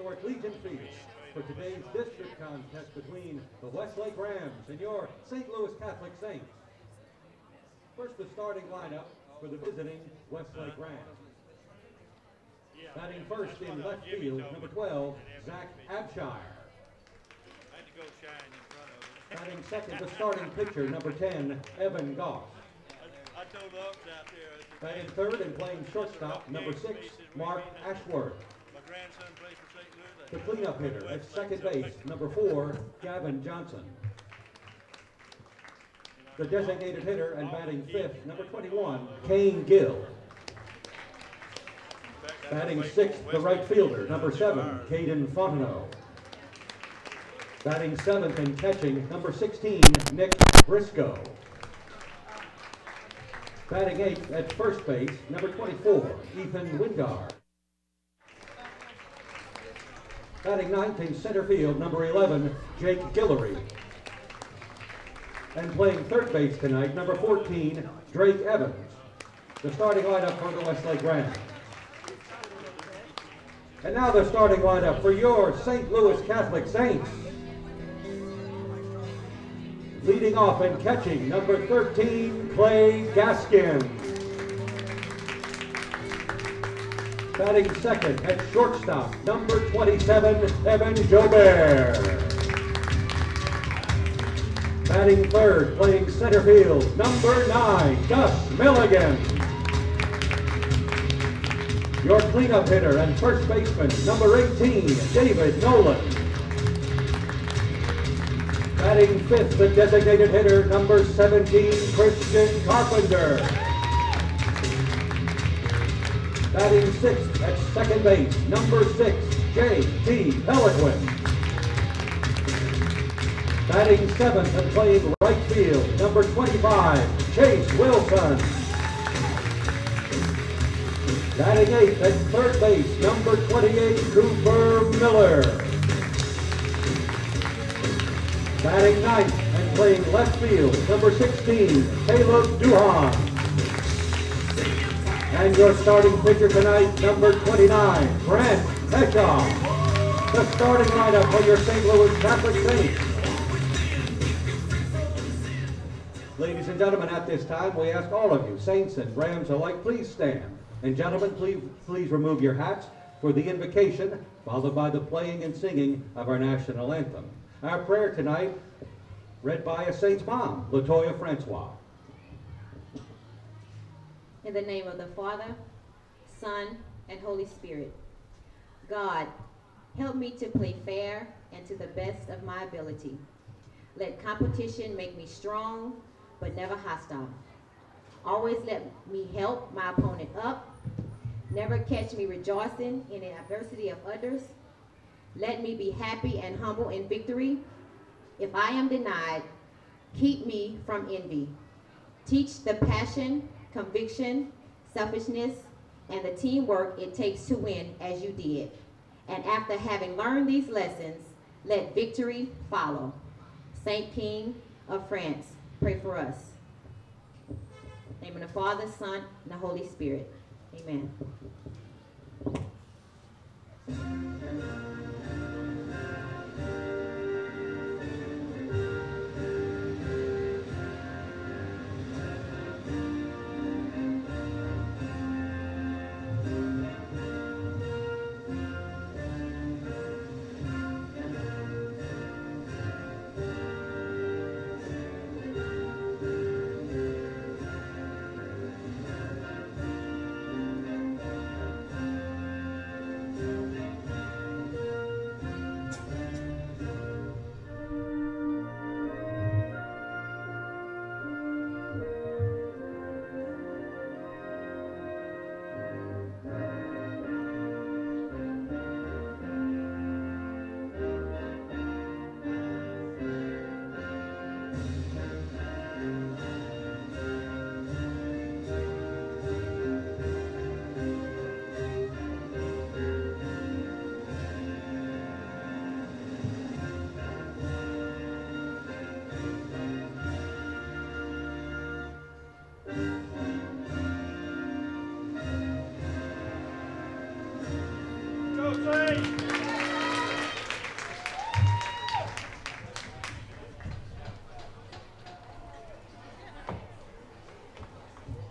historic Legion Field for today's district contest between the Westlake Rams and your St. Louis Catholic Saints. First, the starting lineup for the visiting Westlake Rams. Batting first in left field, number 12, Zach Abshire. Batting second, the starting pitcher, number 10, Evan Goff. Batting third and playing shortstop, number 6, Mark Ashworth. The cleanup hitter at second base, number 4, Gavin Johnson. The designated hitter and batting fifth, number 21, Kane Gill. Batting sixth, the right fielder, number 7, Caden Fontenot. Batting seventh and catching, number 16, Nick Briscoe. Batting eighth at first base, number 24, Ethan Wingard. Batting ninth in center field, number 11, Jake Guillory. And playing third base tonight, number 14, Drake Evans. The starting lineup for the Westlake Rams. And now the starting lineup for your St. Louis Catholic Saints. Leading off and catching, number 13, Clay Gaskin. Batting second at shortstop, number 27, Evan Jobert. Batting third, playing center field, number 9, Gus Milligan. Your cleanup hitter and first baseman, number 18, David Nolan. Batting fifth, the designated hitter, number 17, Christian Carpenter. Batting sixth at second base, number 6, J.T. Peliquin. Batting seventh and playing right field, number 25, Chase Wilson. Batting eighth at third base, number 28, Cooper Miller. Batting ninth and playing left field, number 16, Caleb Duhan. And your starting pitcher tonight, number 29, Brent Peshaw. The starting lineup for your St. Louis Catholic Saints. Ladies and gentlemen, at this time, we ask all of you, Saints and Rams alike, please stand. And gentlemen, please remove your hats for the invocation, followed by the playing and singing of our national anthem. Our prayer tonight, read by a Saints mom, Latoya Francois. In the name of the Father, Son, and Holy Spirit. God, help me to play fair and to the best of my ability. Let competition make me strong, but never hostile. Always let me help my opponent up. Never catch me rejoicing in the adversity of others. Let me be happy and humble in victory. If I am denied, keep me from envy. Teach the passion, conviction, selfishness, and the teamwork it takes to win as you did. And after having learned these lessons, let victory follow. Saint King of France, pray for us. In the name of the Father, Son, and the Holy Spirit. Amen.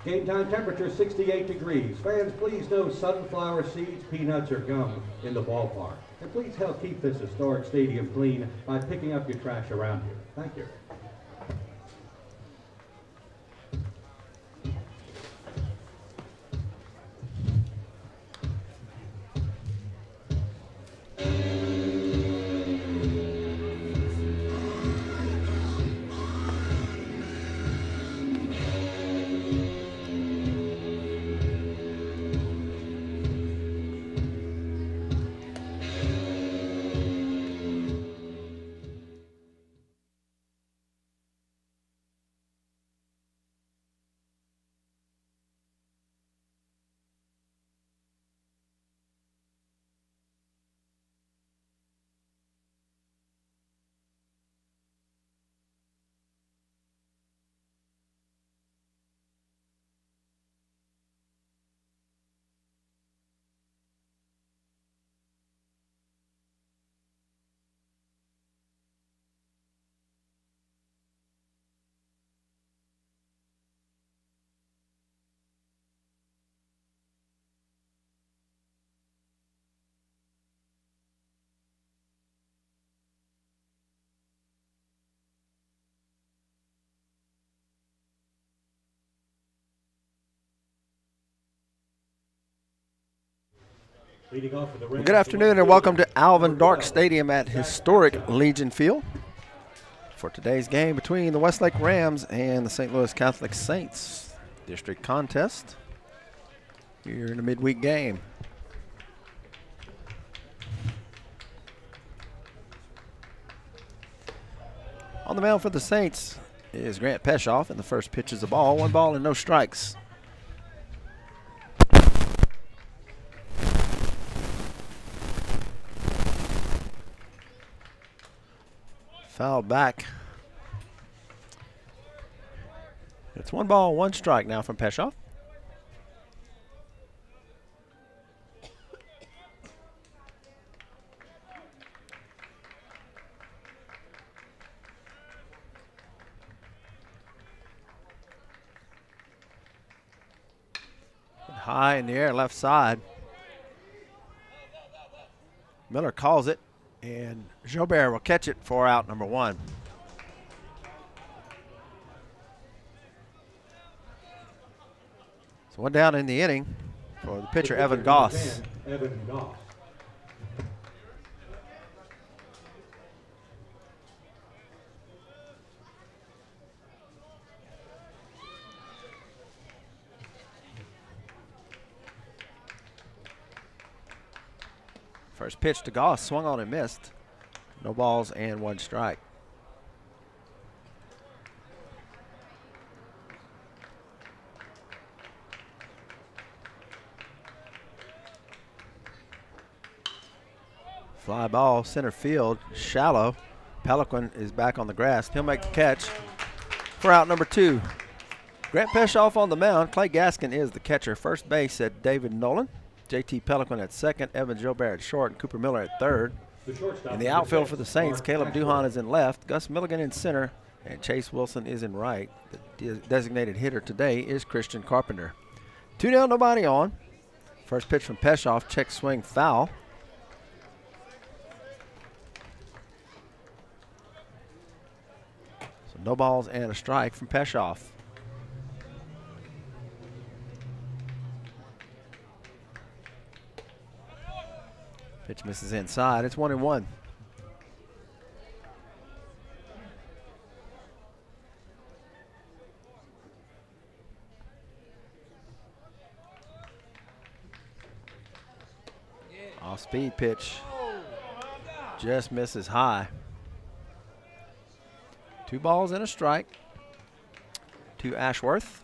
Game time temperature 68 degrees. Fans, please no sunflower seeds, peanuts, or gum in the ballpark. And please help keep this historic stadium clean by picking up your trash around here. Thank you. Well, good afternoon and welcome to Alvin Dark Stadium at historic Legion Field for today's game between the Westlake Rams and the St. Louis Catholic Saints district contest here in a midweek game. On the mound for the Saints is Grant Peshoff, and the first pitch is a ball, 1 ball and no strikes. Fouled back. It's 1 ball, 1 strike now from Peshoff. High in the air, left side. Miller calls it, and Jobert will catch it for out number 1. So 1 down in the inning for the pitcher, Evan Goss. Evan Goss. First pitch to Goss, swung on and missed. No balls and 1 strike. Fly ball, center field, shallow. Pelican is back on the grass. He'll make the catch for out number 2. Grant Peshoff on the mound. Clay Gaskin is the catcher. First base at David Nolan. JT Pelican at second, Evan Jobert at short, and Cooper Miller at third. In the outfield for the Saints, Caleb Duhan is in left, Gus Milligan in center, and Chase Wilson is in right. The designated hitter today is Christian Carpenter. 2 down, nobody on. First pitch from Peshoff, check swing, foul. So no balls and a strike from Peshoff. Pitch misses inside. It's 1-1. Off-speed pitch. Just misses high. 2 balls and a strike to Ashworth.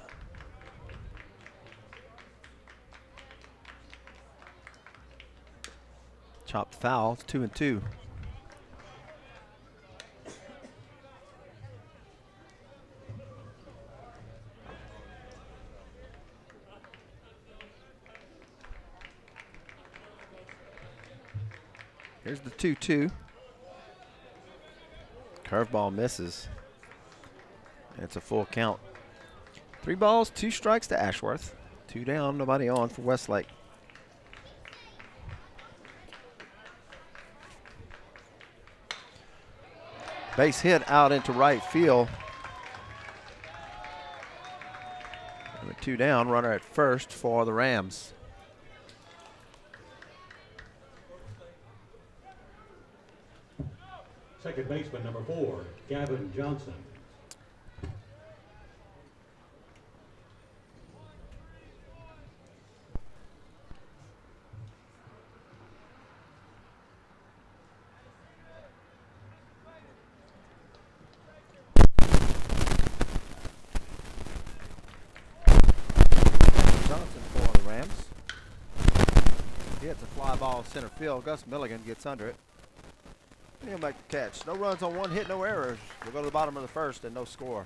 Chopped foul, it's 2-2. Here's the 2-2. Curveball misses. It's a full count. 3 balls, 2 strikes to Ashworth. 2 down, nobody on for Westlake. Base hit out into right field. With 2 down, runner at first for the Rams. Second baseman, number 4, Gavin Johnson. Johnson for the Rams. He hits a fly ball center field. Gus Milligan gets under it. And he'll make the catch. No runs on 1 hit, no errors. We'll go to the bottom of the first and no score.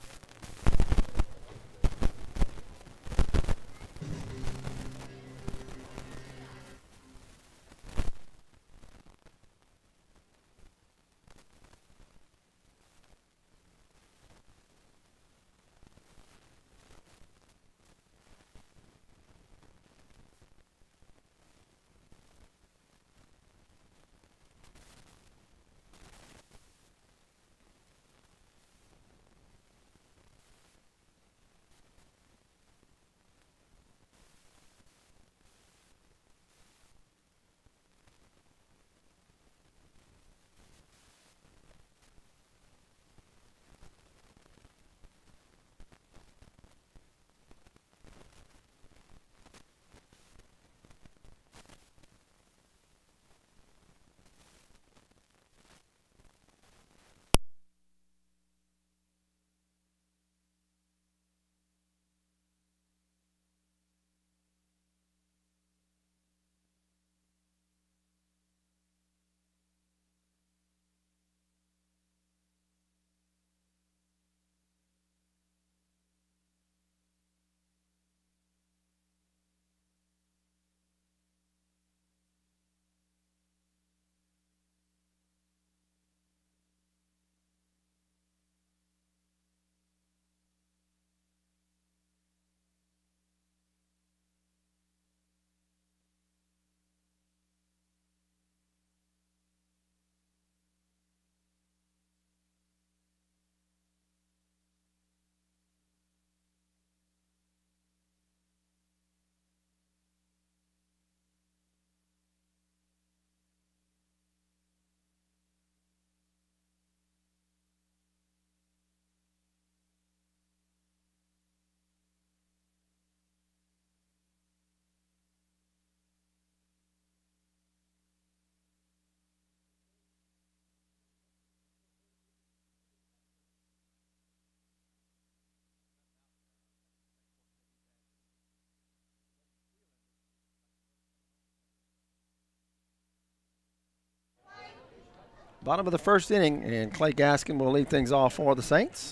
Bottom of the first inning, and Clay Gaskin will lead things off for the Saints.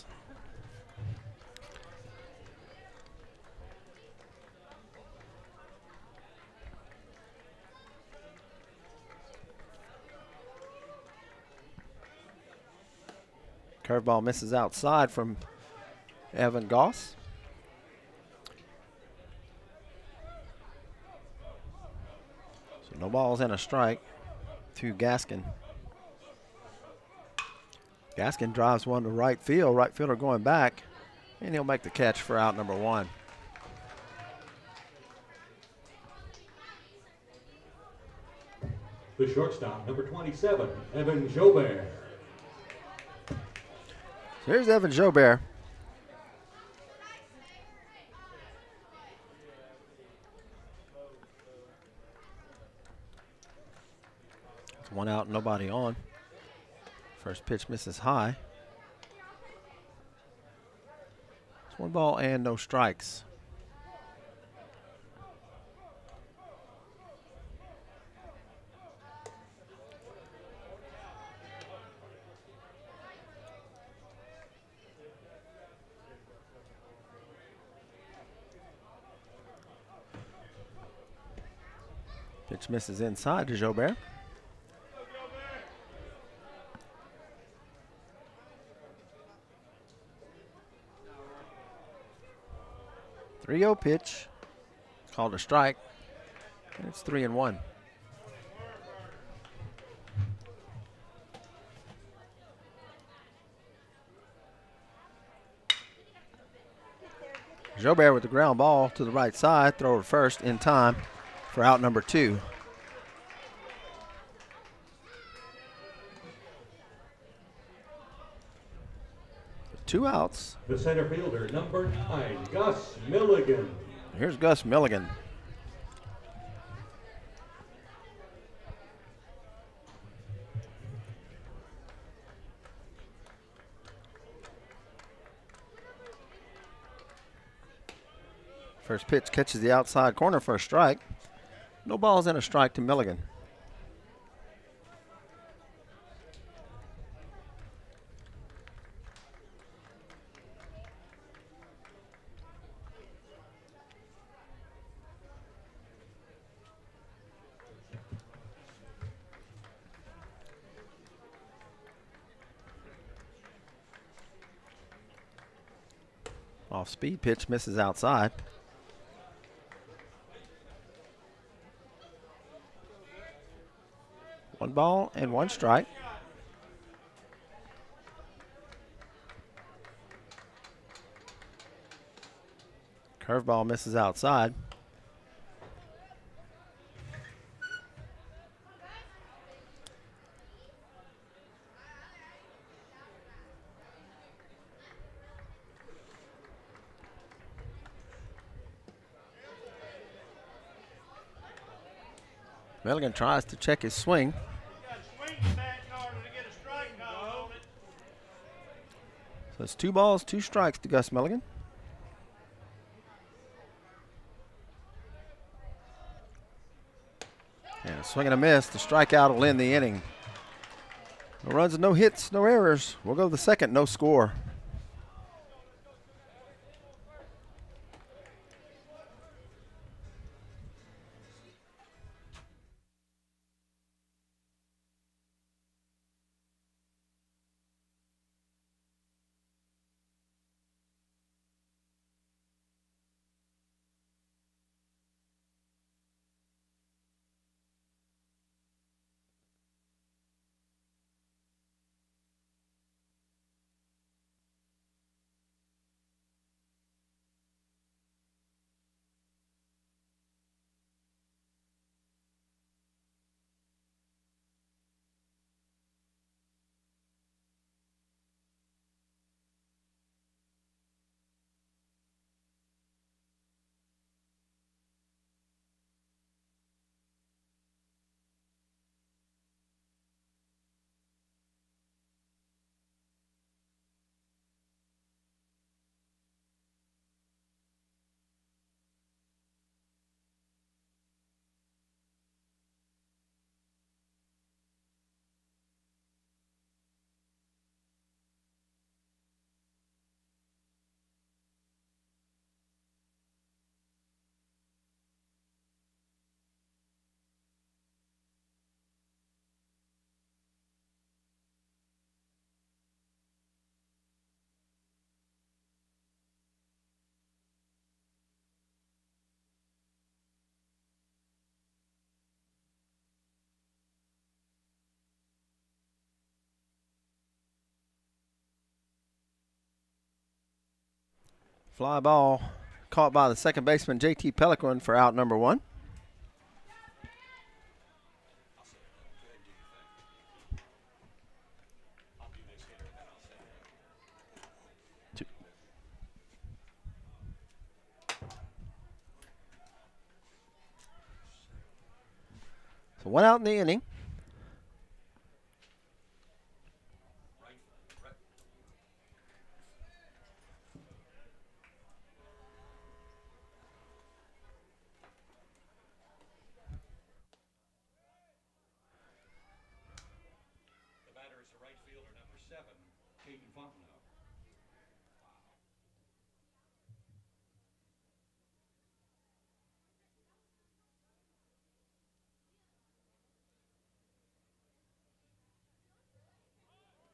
Curveball misses outside from Evan Goss. So no balls and a strike to Gaskin. Gaskin drives one to right field. Right fielder going back, and he'll make the catch for out number 1. The shortstop, number 27, Evan Jobert. So here's Evan Jobert. It's 1 out, nobody on. First pitch misses high. It's 1 ball and no strikes. Pitch misses inside to Jobert. 3-0 pitch. Called a strike. And it's 3-1. Jobert with the ground ball to the right side. Throw it first in time for out number 2. Two outs. The center fielder, number 9, Gus Milligan. Here's Gus Milligan. First pitch catches the outside corner for a strike. No balls and a strike to Milligan. Off speed pitch misses outside. One ball and one strike. Curveball misses outside. Milligan tries to check his swing. So it's 2 balls, 2 strikes to Gus Milligan. And a swing and a miss. The strikeout will end the inning. No runs and no hits, no errors. We'll go to the second, no score. Fly ball caught by the second baseman, J.T. Pelican, for out number 1. So 1 out in the inning.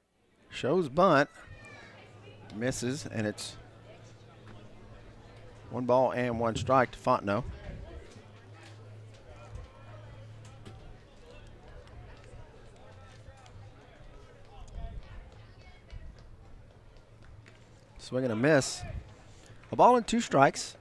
Shows bunt, misses, and it's 1 ball and 1 strike to Fontenot. Swing and a miss. A ball and 2 strikes.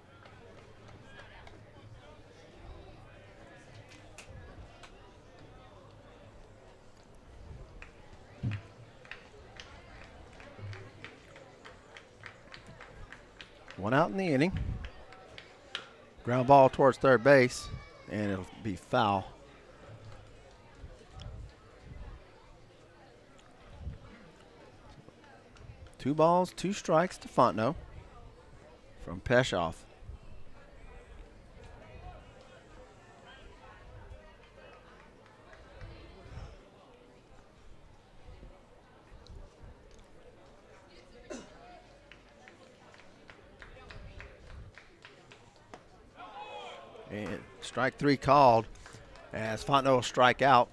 One out in the inning. Ground ball towards third base, and it'll be foul. Two balls, 2 strikes to Fontenot from Peshoff. And strike 3 called as Fontenot will strike out.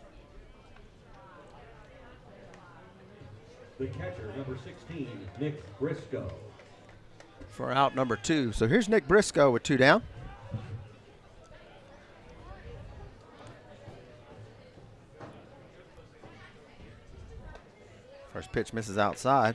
The catcher, number 16, Nick Briscoe. For out number 2. So here's Nick Briscoe with 2 down. First pitch misses outside.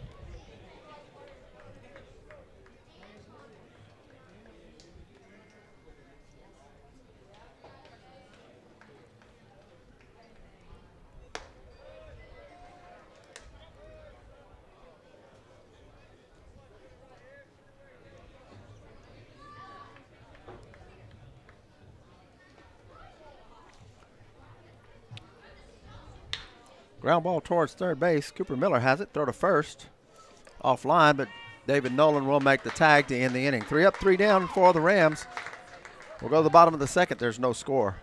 Ground ball towards third base. Cooper Miller has it. Throw to first. Offline, but David Nolan will make the tag to end the inning. 3 up, 3 down for the Rams. We'll go to the bottom of the second. There's no score.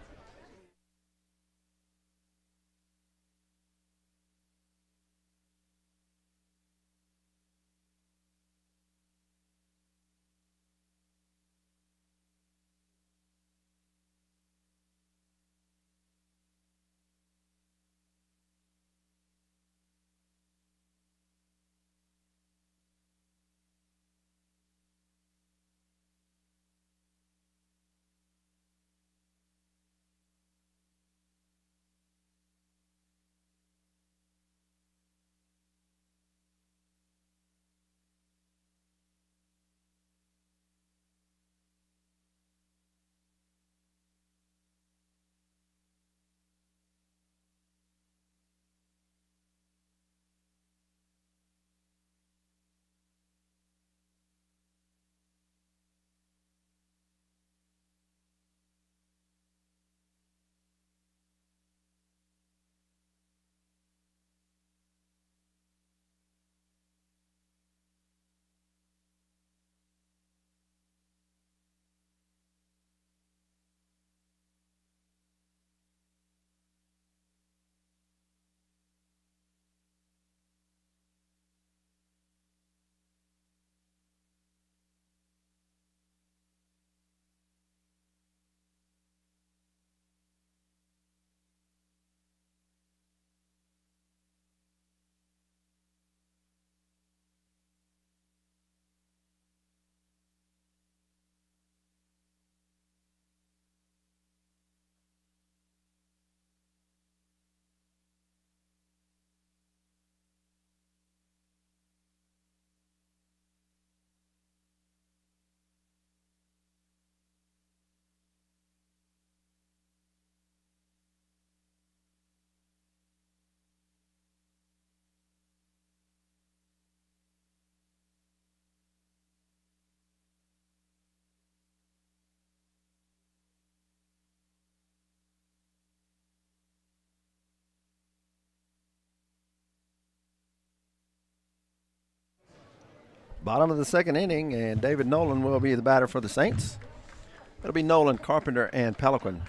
Bottom of the second inning, and David Nolan will be the batter for the Saints. It'll be Nolan, Carpenter, and Pelican.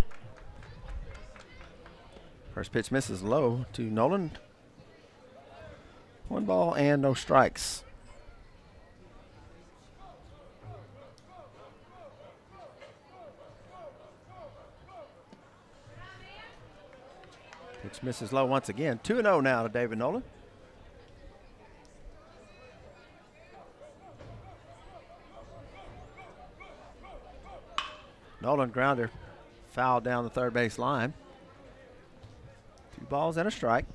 First pitch misses low to Nolan. 1 ball and no strikes. Pitch misses low once again. 2-0 now to David Nolan. Nolan grounder fouled down the third base line. 2 balls and a strike.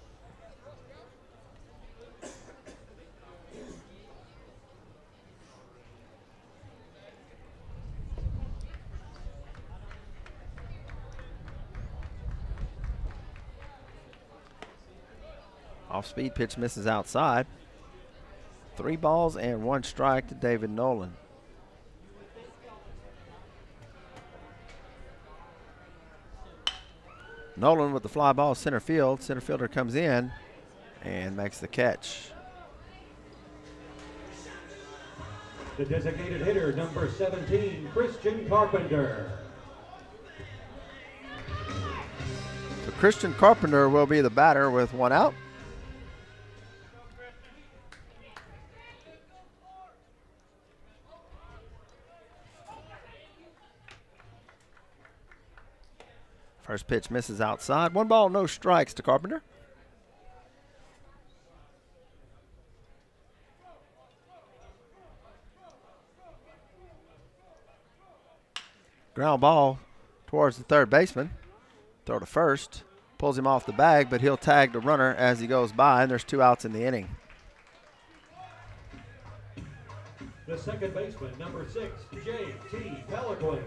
Off-speed pitch misses outside. 3 balls and 1 strike to David Nolan. Nolan with the fly ball center field. Center fielder comes in and makes the catch. The designated hitter, number 17, Christian Carpenter. So Christian Carpenter will be the batter with 1 out. First pitch misses outside. 1 ball, no strikes to Carpenter. Ground ball towards the third baseman. Throw to first. Pulls him off the bag, but he'll tag the runner as he goes by, and there's 2 outs in the inning. The second baseman, number 6, J.T. Pelican.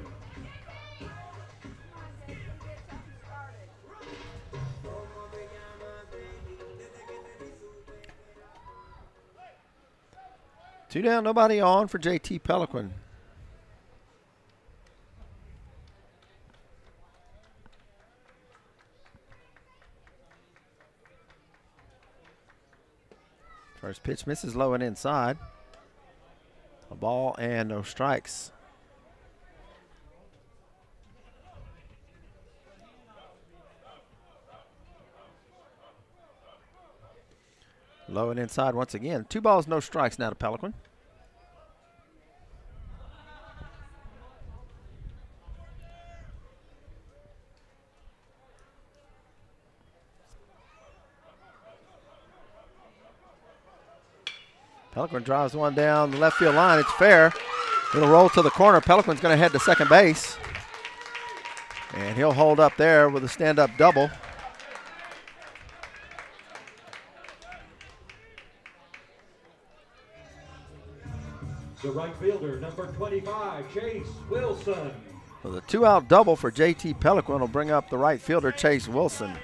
Two down, nobody on for J.T. Pelican. First pitch misses low and inside. A ball and no strikes. Low and inside once again. 2 balls, no strikes now to Pelican. Pelican drives 1 down the left field line. It's fair. It'll roll to the corner. Pelican's going to head to second base. And he'll hold up there with a stand-up double. The right fielder, number 25, Chase Wilson. So the 2-out double for J.T. Pelican will bring up the right fielder, Chase Wilson.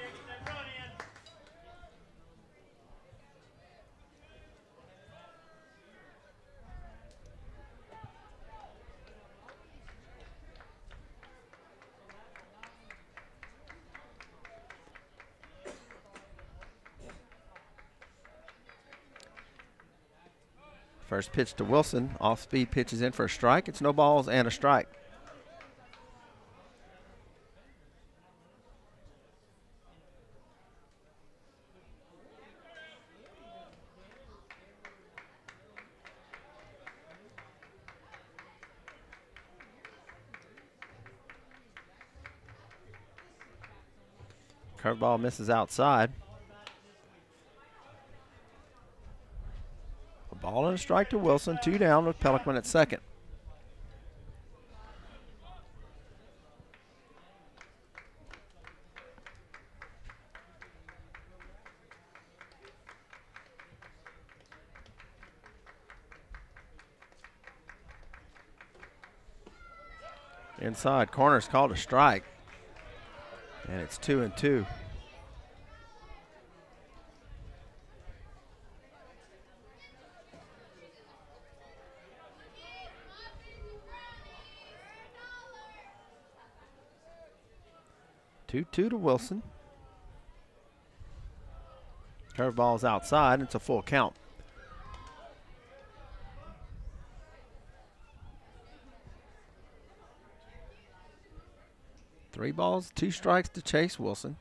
First pitch to Wilson. Off-speed pitch is in for a strike. It's no balls and a strike. Curveball misses outside. A ball and a strike to Wilson. 2 down with Pelican at second. Inside corner's called a strike. And it's 2-2. Two to Wilson. Curveball's outside. It's a full count. Three balls, 2 strikes to Chase Wilson.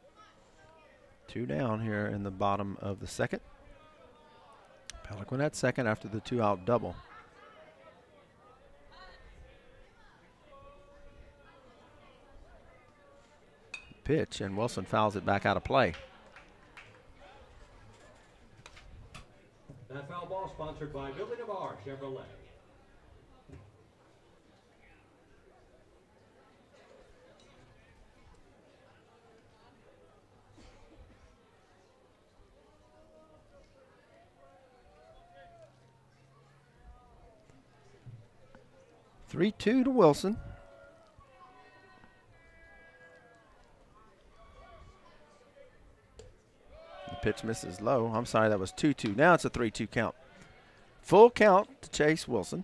2 down here in the bottom of the second. Pelican at second after the 2-out double. Pitch, and Wilson fouls it back out of play. That foul ball sponsored by Billy Navarre Chevrolet. 3-2 to Wilson. The pitch misses low. I'm sorry, that was 2-2. Now it's a 3-2 count. Full count to Chase Wilson.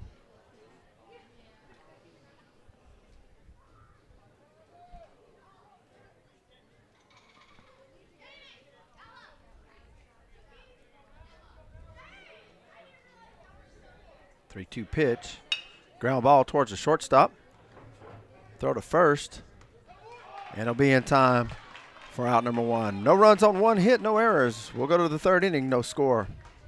Three-two pitch. Ground ball towards the shortstop. Throw to first. And it'll be in time for out number one. No runs on one hit, no errors. We'll go to the third inning, no score.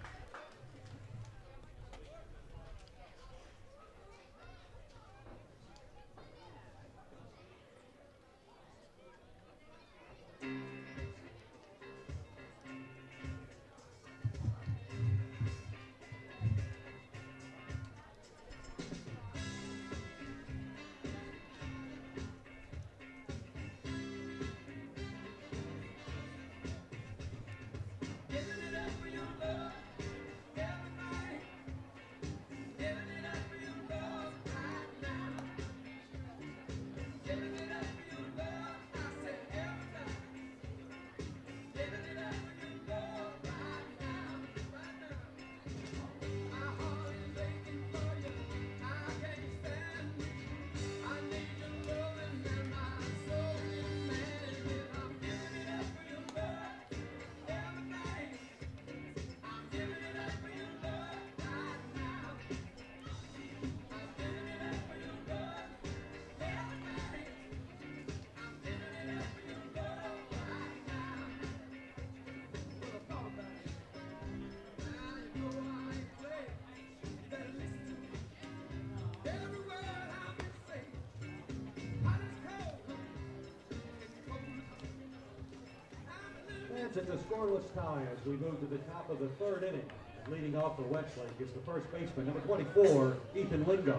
It's a scoreless tie as we move to the top of the third inning. Leading off for Westlake is the first baseman, number 24, Ethan Lingard.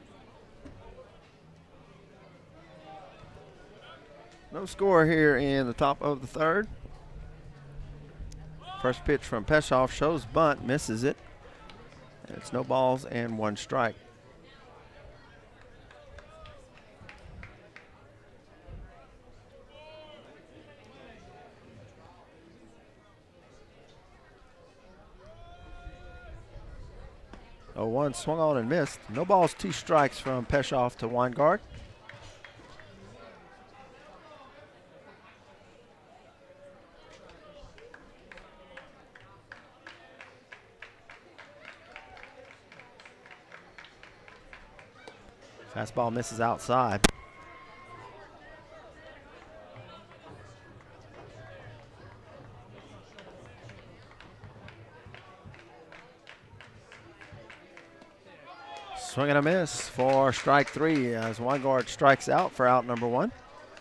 No score here in the top of the third. First pitch from Peshoff shows bunt, misses it. And it's no balls and one strike. Oh, one swung on and missed. No balls, two strikes from Peshoff to Weingart. Fastball misses outside. Swing and a miss for strike three as Weingart strikes out for out number one.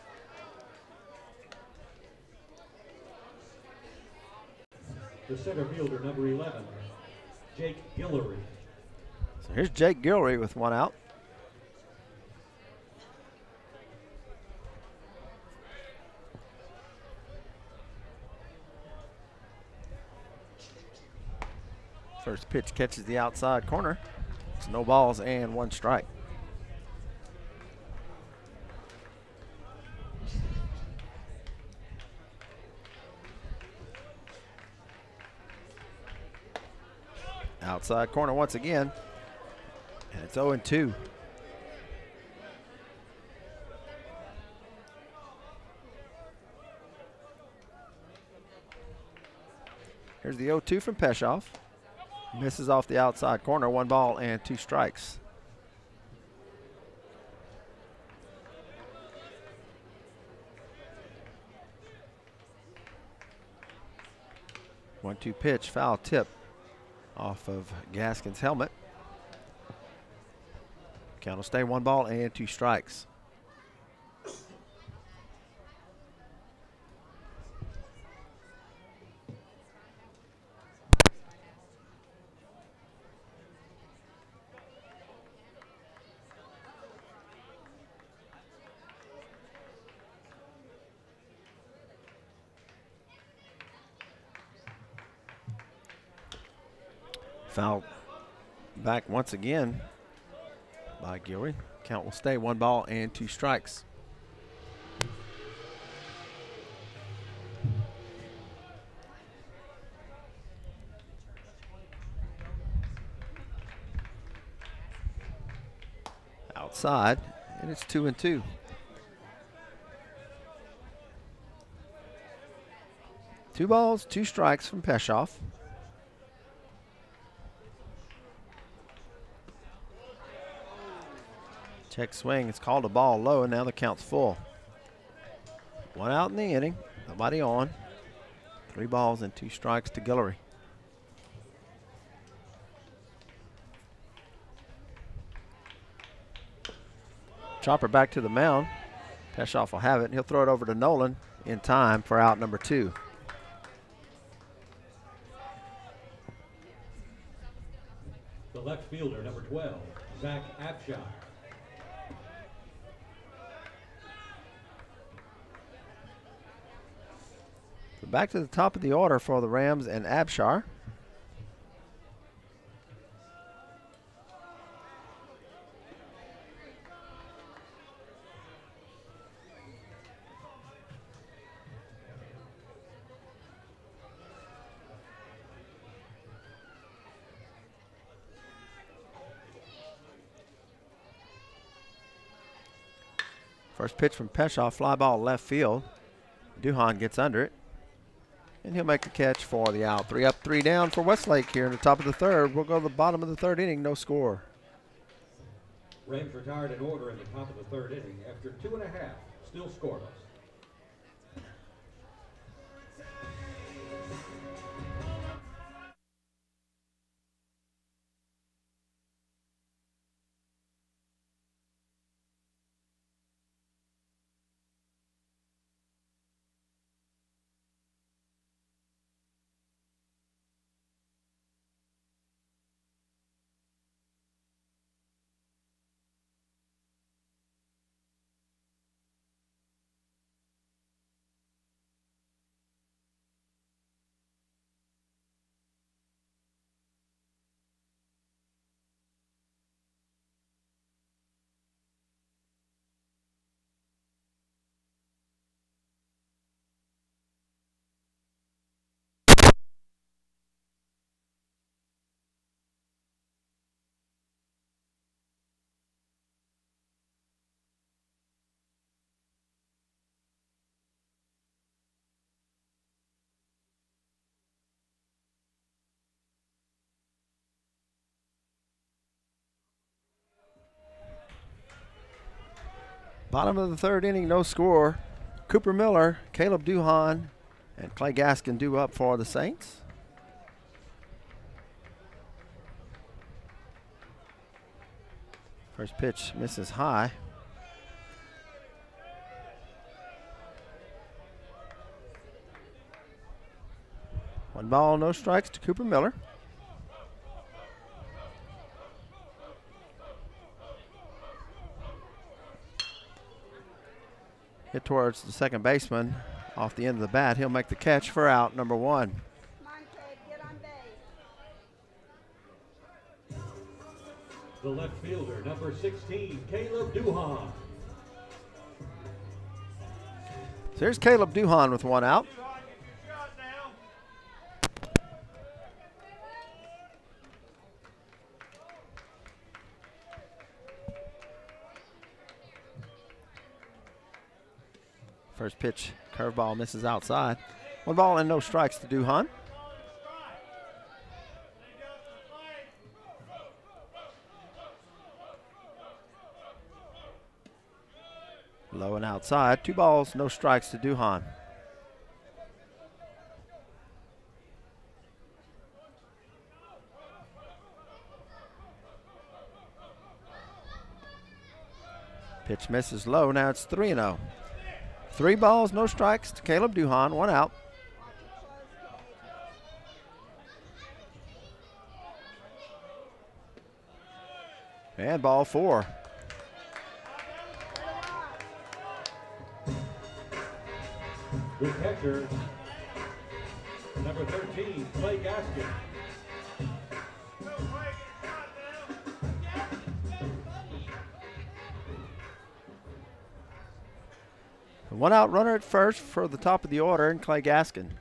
The center fielder, number 11, Jake Guillory. So here's Jake Guillory with one out. First pitch catches the outside corner. It's no balls and one strike. Outside corner once again. And it's 0-2. Here's the 0-2 from Peshoff. Misses off the outside corner, one ball and two strikes. One-two pitch, foul tip off of Gaskin's helmet. Count will stay one ball and two strikes. Foul back once again by Gilroy. Count will stay 1 ball and 2 strikes. Outside, and it's 2-2. Two balls, 2 strikes from Peshoff. Check swing. It's called a ball low, and now the count's full. 1 out in the inning. Nobody on. 3 balls and 2 strikes to Guillory. Chopper back to the mound. Peshoff will have it, and he'll throw it over to Nolan in time for out number 2. The left fielder, number 12, Zach Abshire. Back to the top of the order for the Rams and Abshire. First pitch from Peshoff, fly ball left field. Duhan gets under it, and he'll make the catch for the out. 3 up, 3 down for Westlake here in the top of the 3rd. We'll go to the bottom of the 3rd inning, no score. Rams retired in order in the top of the 3rd inning after 2.5, still scoreless. Bottom of the 3rd inning, no score. Cooper Miller, Caleb Duhan, and Clay Gaskin due up for the Saints. First pitch misses high. One ball, no strikes to Cooper Miller. Hit towards the second baseman off the end of the bat. He'll make the catch for out number 1. Come on, kid, get on base. The left fielder, number 16, Caleb Duhan. So here's Caleb Duhan with 1 out. First pitch, curveball misses outside. 1 ball and no strikes to Duhan. Low and outside. 2 balls, no strikes to Duhan. Pitch misses low. Now it's 3-0. 3 balls, no strikes to Caleb Duhan, 1 out. And ball 4. The catcher, number 13, Clay Gaskin. One out runner at first for the top of the order, and Clay Gaskin.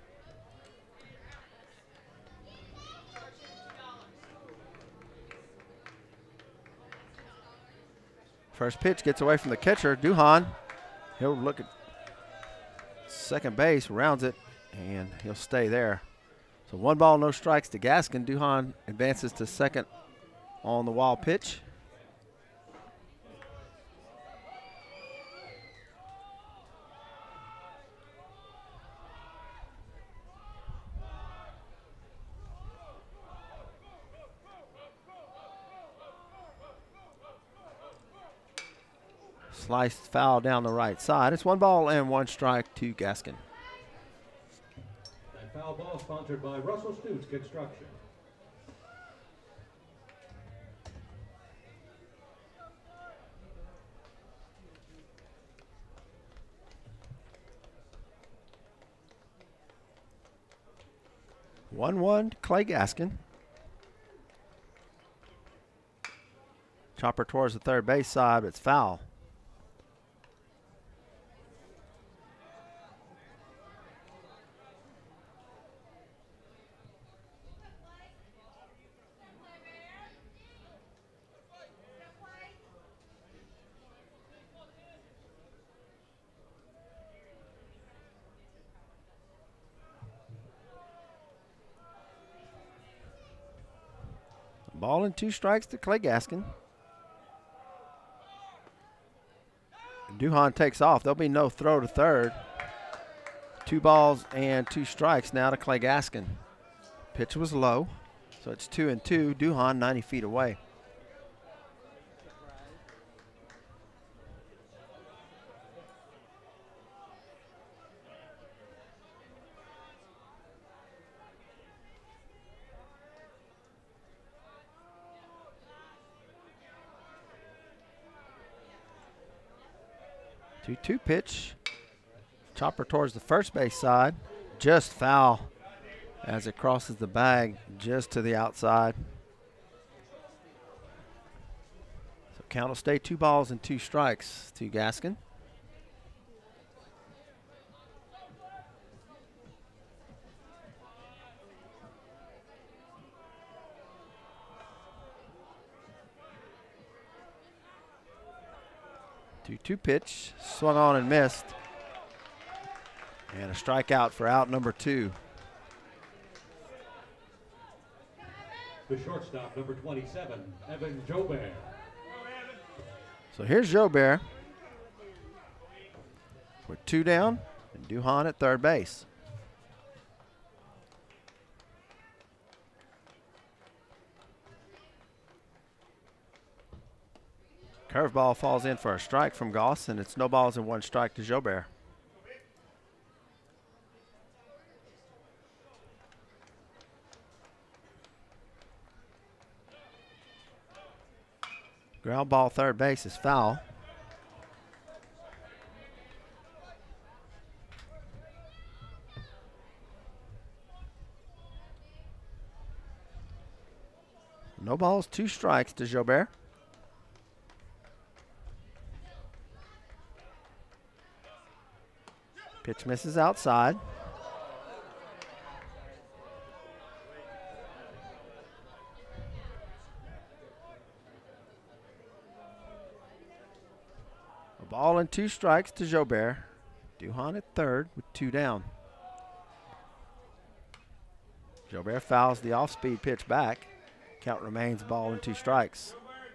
First pitch gets away from the catcher, Duhan. He'll look at second base, rounds it, and he'll stay there. So 1 ball, no strikes to Gaskin. Duhan advances to second on the wild pitch. Sliced foul down the right side. It's 1 ball and 1 strike to Gaskin. That foul ball sponsored by Russell Stutes Construction. One Clay Gaskin. Chopper towards the third base side, but it's foul. Ball and 2 strikes to Clay Gaskin. Duhan takes off. There'll be no throw to third. 2 balls and 2 strikes now to Clay Gaskin. Pitch was low, so it's 2-2. Duhan 90 feet away. Two pitch. Chopper towards the first base side. Just foul as it crosses the bag just to the outside. So count will stay 2 balls and 2 strikes to Gaskin. Two pitch, swung on and missed. And a strikeout for out number 2. The shortstop, number 27, Evan Jobert. So here's Jobert with 2 down and Duhan at third base. Curveball falls in for a strike from Goss, and it's no balls and 1 strike to Jobert. Ground ball third base is foul. No balls, 2 strikes to Jobert. Pitch misses outside. A ball and 2 strikes to Jobert. Duhan at third with 2 down. Jobert fouls the off-speed pitch back. Count remains ball and 2 strikes.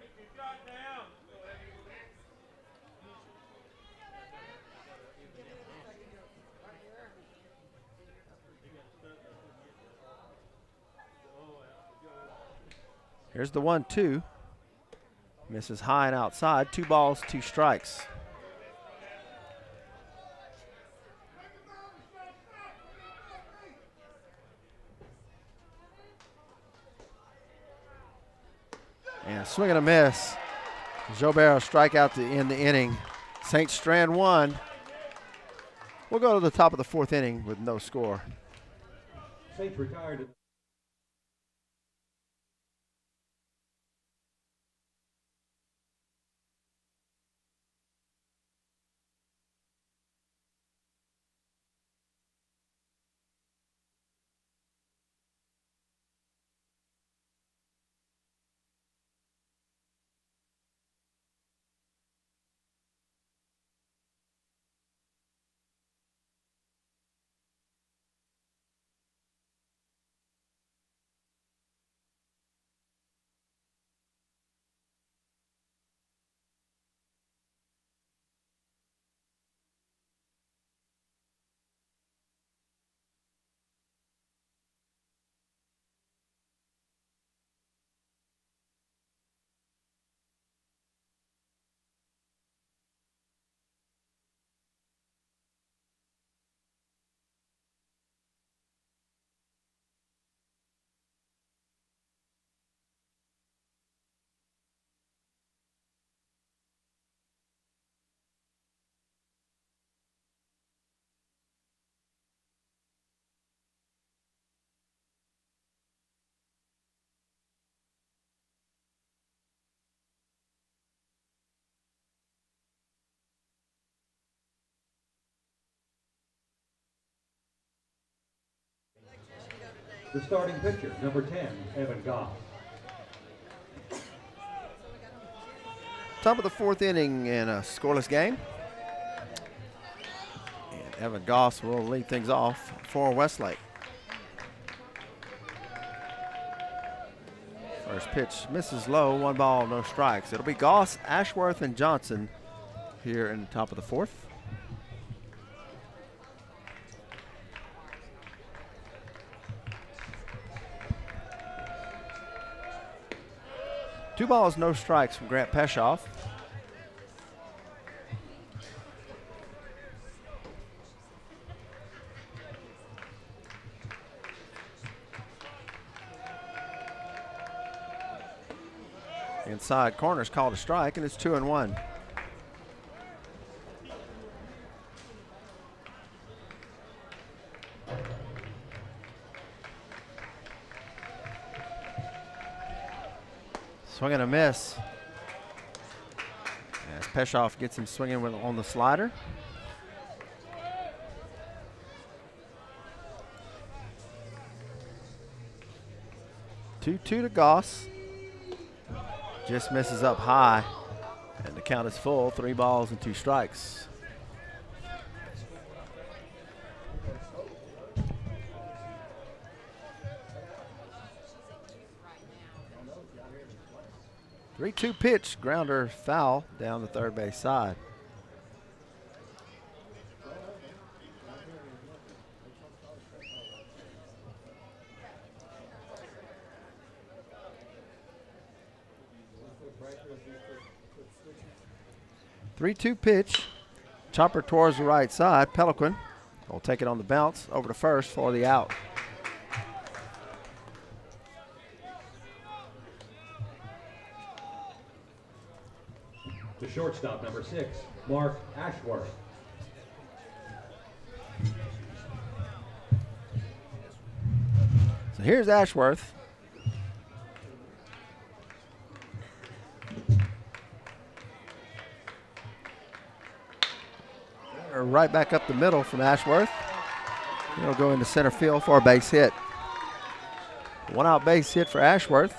Here's the 1-2. Misses high and outside. 2 balls, 2 strikes. And a swing and a miss. Jobert will strike out to end the inning. St. Strand 1. We'll go to the top of the 4th inning with no score. Saints retired. the starting pitcher, number 10, Evan Goff. Top of the fourth inning in a scoreless game. And Evan Goss will lead things off for Westlake. First pitch misses low, 1 ball, no strikes. It'll be Goss, Ashworth, and Johnson here in the top of the fourth. Two balls, no strikes from Grant Peshoff. Inside corner's called a strike, and it's 2-1. Swing and a miss. As Peshoff gets him swinging on the slider. Two to Goss. Just misses up high, and the count is full. 3 balls and 2 strikes. Three-two pitch, grounder foul down the third base side. Three-two pitch, chopper towards the right side. Pelican will take it on the bounce over to first for the out. The shortstop, number 6, Mark Ashworth. So here's Ashworth. Right back up the middle from Ashworth. He'll go into center field for a base hit. 1 out base hit for Ashworth.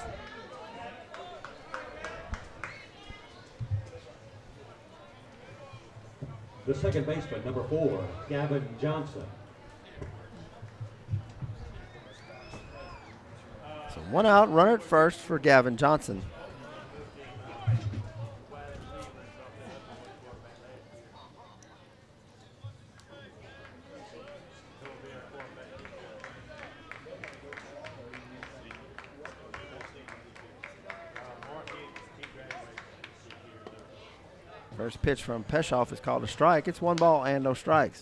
The second baseman, number 4, Gavin Johnson. So 1 out, runner at first for Gavin Johnson. First pitch from Peshoff is called a strike. It's 1 ball and no strikes.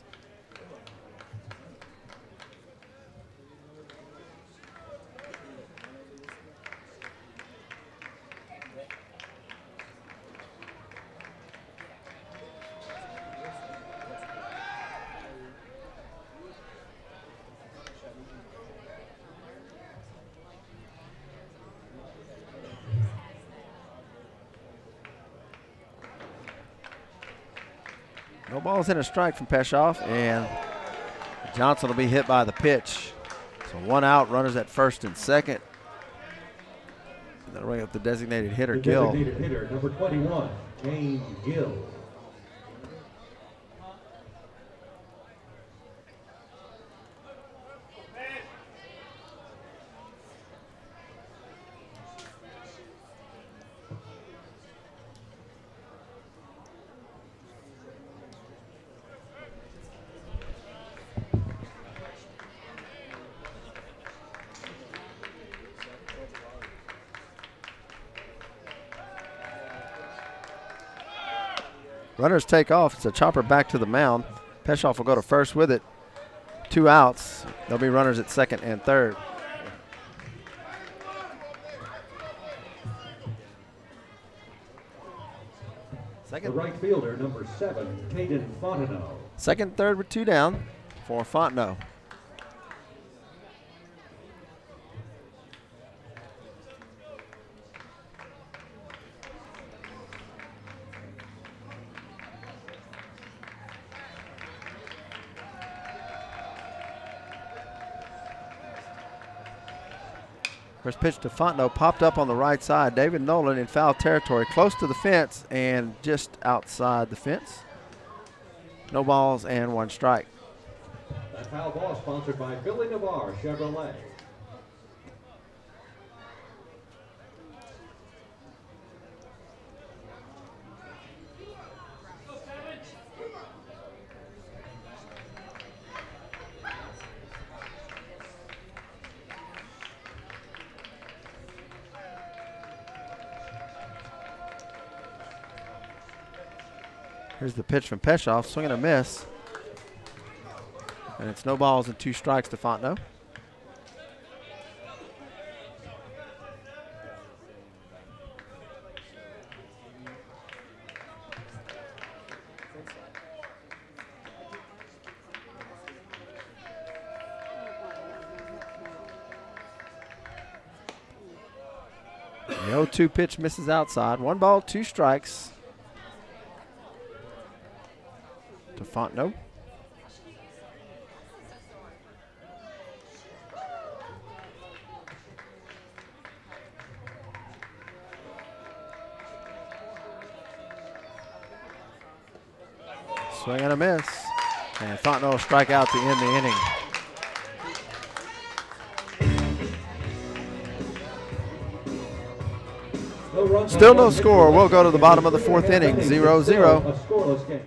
No balls and a strike from Peshoff, and Johnson will be hit by the pitch. So 1 out, runners at first and second. That'll bring up the designated hitter, Gill. Designated hitter, number 21, James Gill. Runners take off. It's a chopper back to the mound. Peshoff will go to first with it. 2 outs. There'll be runners at second and third. The right fielder, number 7, Caden Fontenot. Second, third with 2 down for Fontenot. First pitch to Fontenot popped up on the right side. David Nolan in foul territory, close to the fence and just outside the fence. No balls and 1 strike. That foul ball sponsored by Billy Navarre Chevrolet. Here's the pitch from Peshoff, swing and a miss. And it's no balls and 2 strikes to Fontenot. The 0-2 pitch misses outside. 1 ball, 2 strikes to Fontenot. Swing and a miss. And Fontenot will strike out to end the inning. Still no score. We'll go to the bottom of the 4th inning, 0-0. A scoreless game.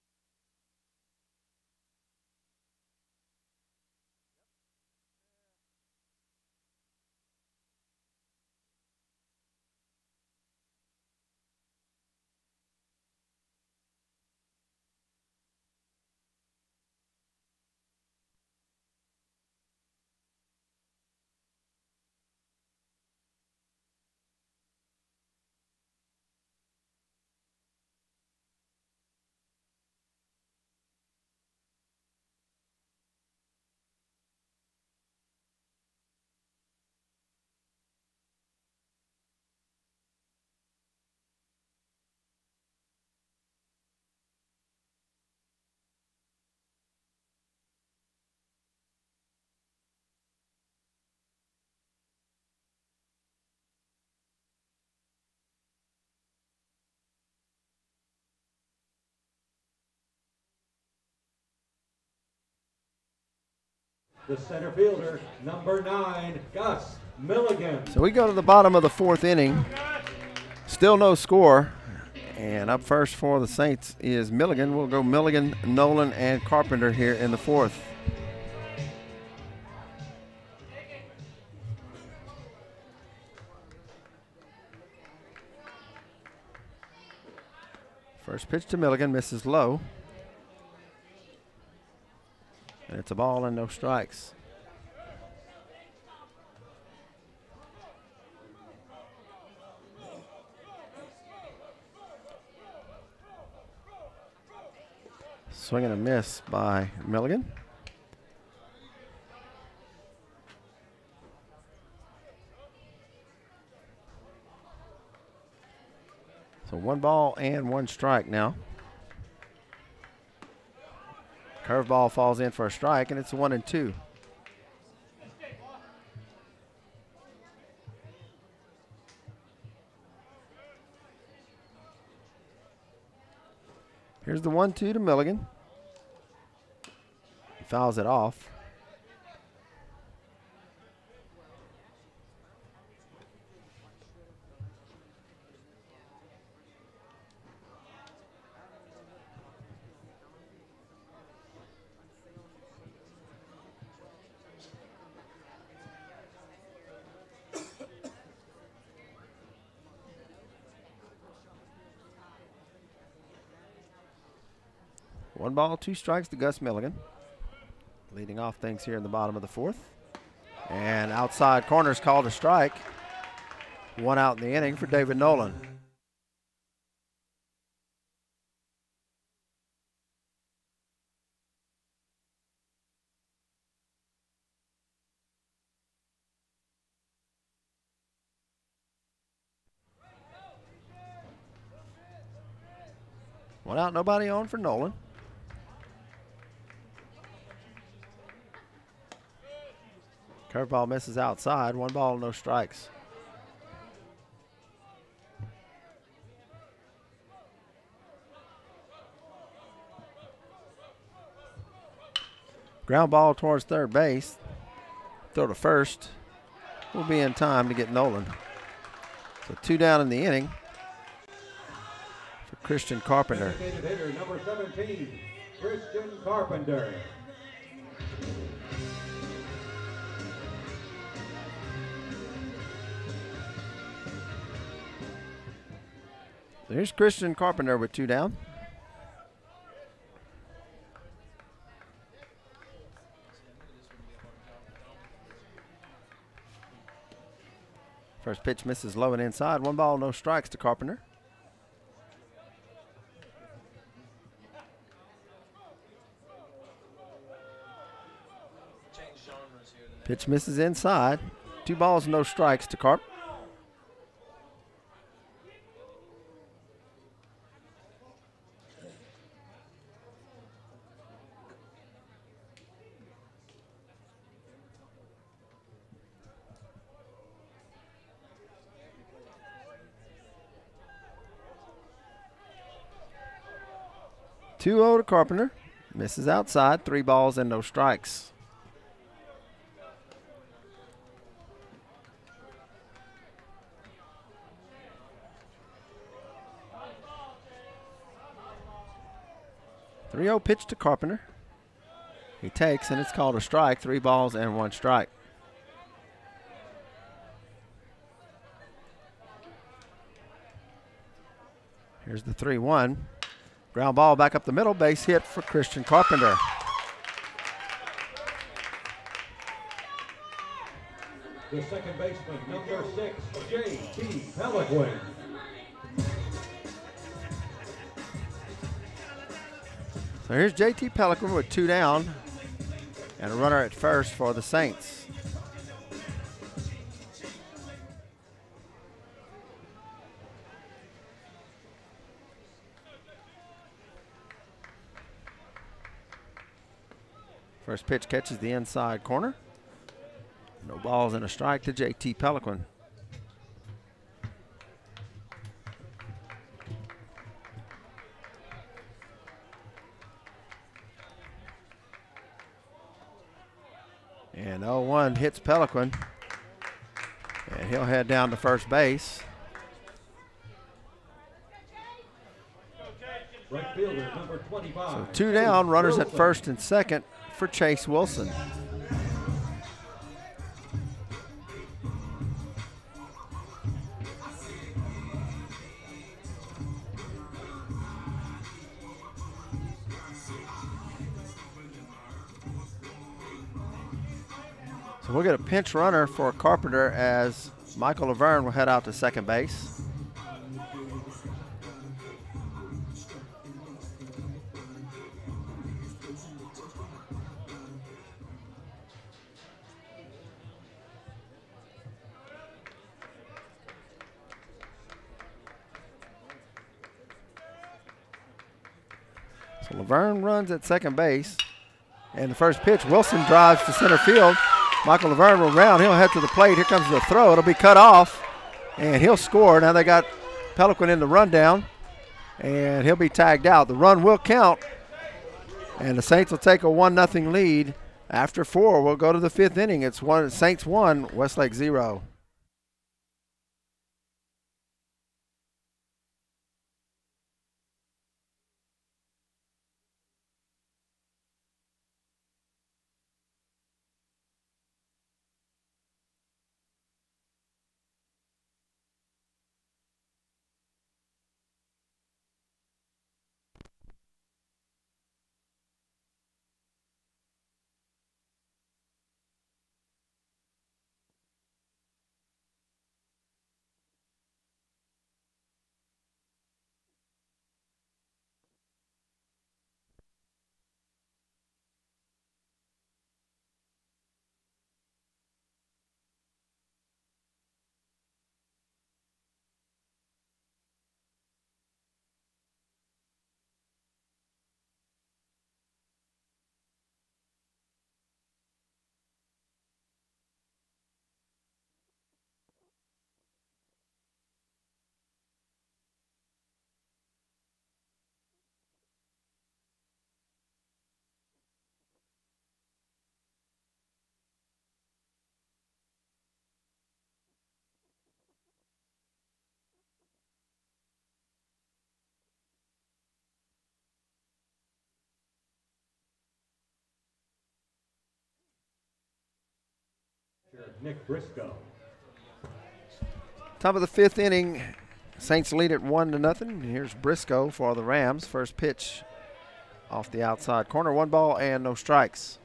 The center fielder, number 9, Gus Milligan. So we go to the bottom of the 4th inning. Still no score. And up first for the Saints is Milligan. We'll go Milligan, Nolan, and Carpenter here in the 4th. First pitch to Milligan, misses low. And it's a ball and no strikes. Swing and a miss by Milligan. So 1 ball and 1 strike now. Curveball falls in for a strike, and it's 1-2. Here's the 1-2 to Milligan. He fouls it off. One ball, 2 strikes to Gus Milligan. Leading off things here in the bottom of the 4th. And outside corner's called a strike. 1 out in the inning for David Nolan. One out, nobody on for Nolan. Curveball misses outside. 1 ball, no strikes. Ground ball towards third base. Throw to first. Will be in time to get Nolan. So 2 down in the inning for Christian Carpenter. Designated hitter number 17, Christian Carpenter. There's Christian Carpenter with 2 down. First pitch misses low and inside. 1 ball, no strikes to Carpenter. Pitch misses inside. 2 balls, no strikes to Carp. Two 0 to Carpenter. Misses outside. 3 balls and no strikes. Three 0 pitch to Carpenter. He takes, and it's called a strike. 3 balls and 1 strike. Here's the 3-1. Ground ball back up the middle, base hit for Christian Carpenter. The second baseman, number 6, J.T. Peliquin. So here's J.T. Peliquin with 2 down and a runner at first for the Saints. First pitch catches the inside corner. No balls and a strike to J.T. Peliquin. And 0-1 hits Peliquin. And he'll head down to first base. Right fielder, number 25. So 2 down, runners at Wilson. first and second for Chase Wilson. So we'll get a pinch runner for Carpenter as Michael Laverne will head out to second base. So Laverne runs at second base. And the first pitch, Wilson drives to center field. Michael Laverne will round. He'll head to the plate. Here comes the throw. It'll be cut off. And he'll score. Now they got Peliquin in the rundown. And he'll be tagged out. The run will count. And the Saints will take a 1-0 lead. After 4, we'll go to the 5th inning. It's Saints 1, Westlake 0. Nick Briscoe. Top of the 5th inning, Saints lead it 1-0. Here's Briscoe for the Rams. First pitch off the outside corner. 1 ball and no strikes.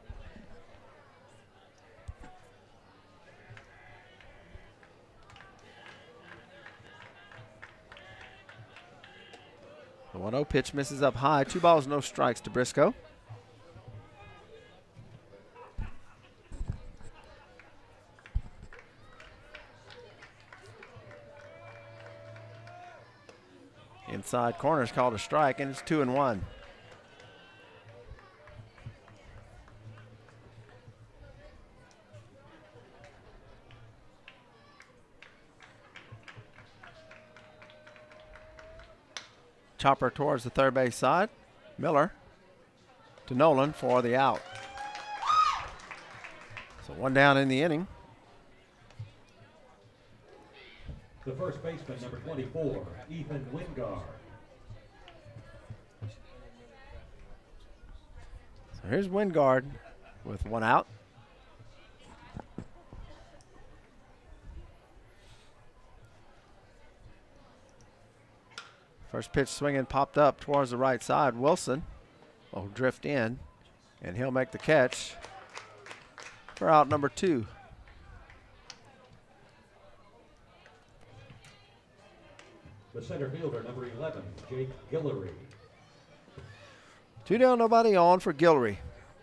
The 1-0 pitch misses up high. 2 balls, no strikes to Briscoe. Inside corner is called a strike, and it's 2-1. Chopper towards the third base side. Miller to Nolan for the out. So 1 down in the inning. The first baseman, number 24, Ethan Wingard. So here's Wingard with 1 out. First pitch swinging popped up towards the right side. Wilson will drift in, and he'll make the catch for out number 2. The center fielder, number 11, Jake Guillory. 2 down, nobody on for Guillory.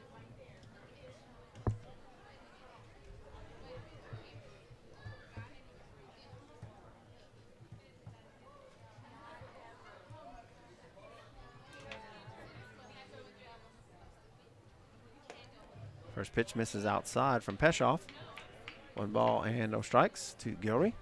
First pitch misses outside from Peshoff. 1 ball and no strikes to Guillory.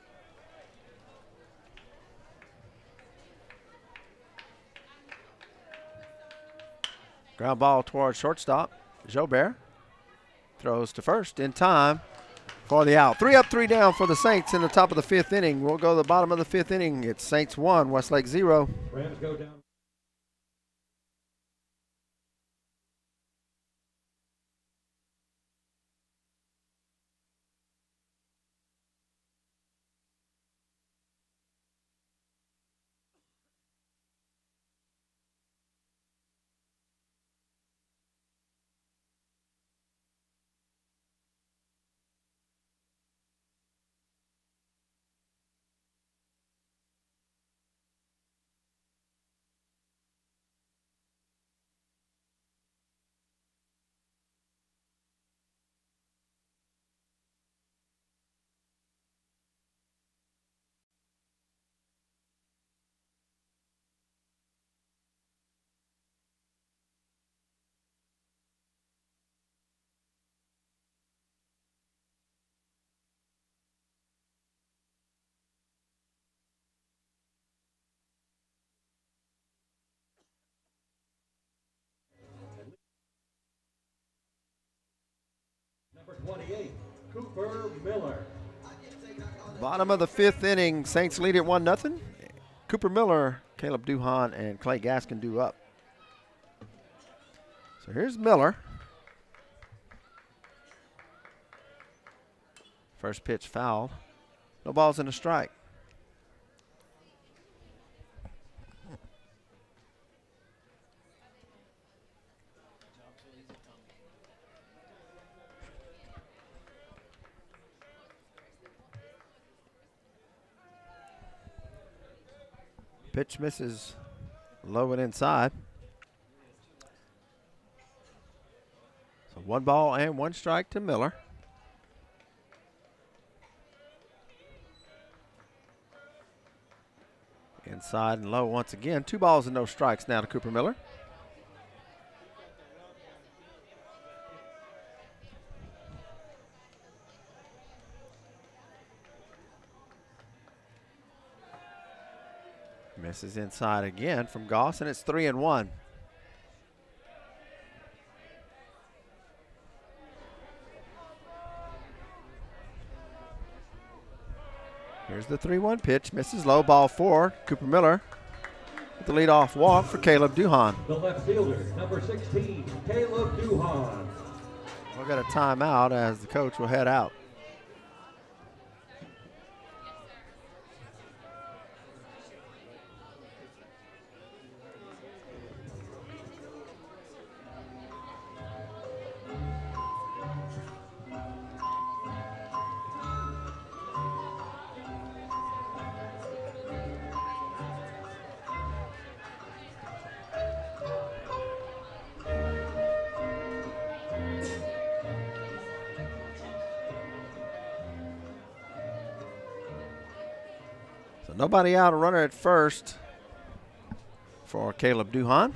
Ground ball towards shortstop. Jobert throws to first in time for the out. 3 up, 3 down for the Saints in the top of the 5th inning. We'll go to the bottom of the 5th inning. It's Saints 1, Westlake 0. Rams go down. Number 28, Cooper Miller. Bottom of the 5th inning, Saints lead it 1-0. Cooper Miller, Caleb Duhan, and Clay Gaskin due up. So here's Miller. First pitch foul. No balls and a strike. Pitch misses low and inside. So 1 ball and 1 strike to Miller. Inside and low once again. 2 balls and no strikes now to Cooper Miller. Misses inside again from Goss, and it's 3-1. Here's the 3-1 pitch. Misses low, ball 4. Cooper Miller with the leadoff walk for Caleb Duhan. The left fielder, number 16, Caleb Duhan. We'll get a timeout as the coach will head out. So nobody out, a runner at first for Caleb Duhan.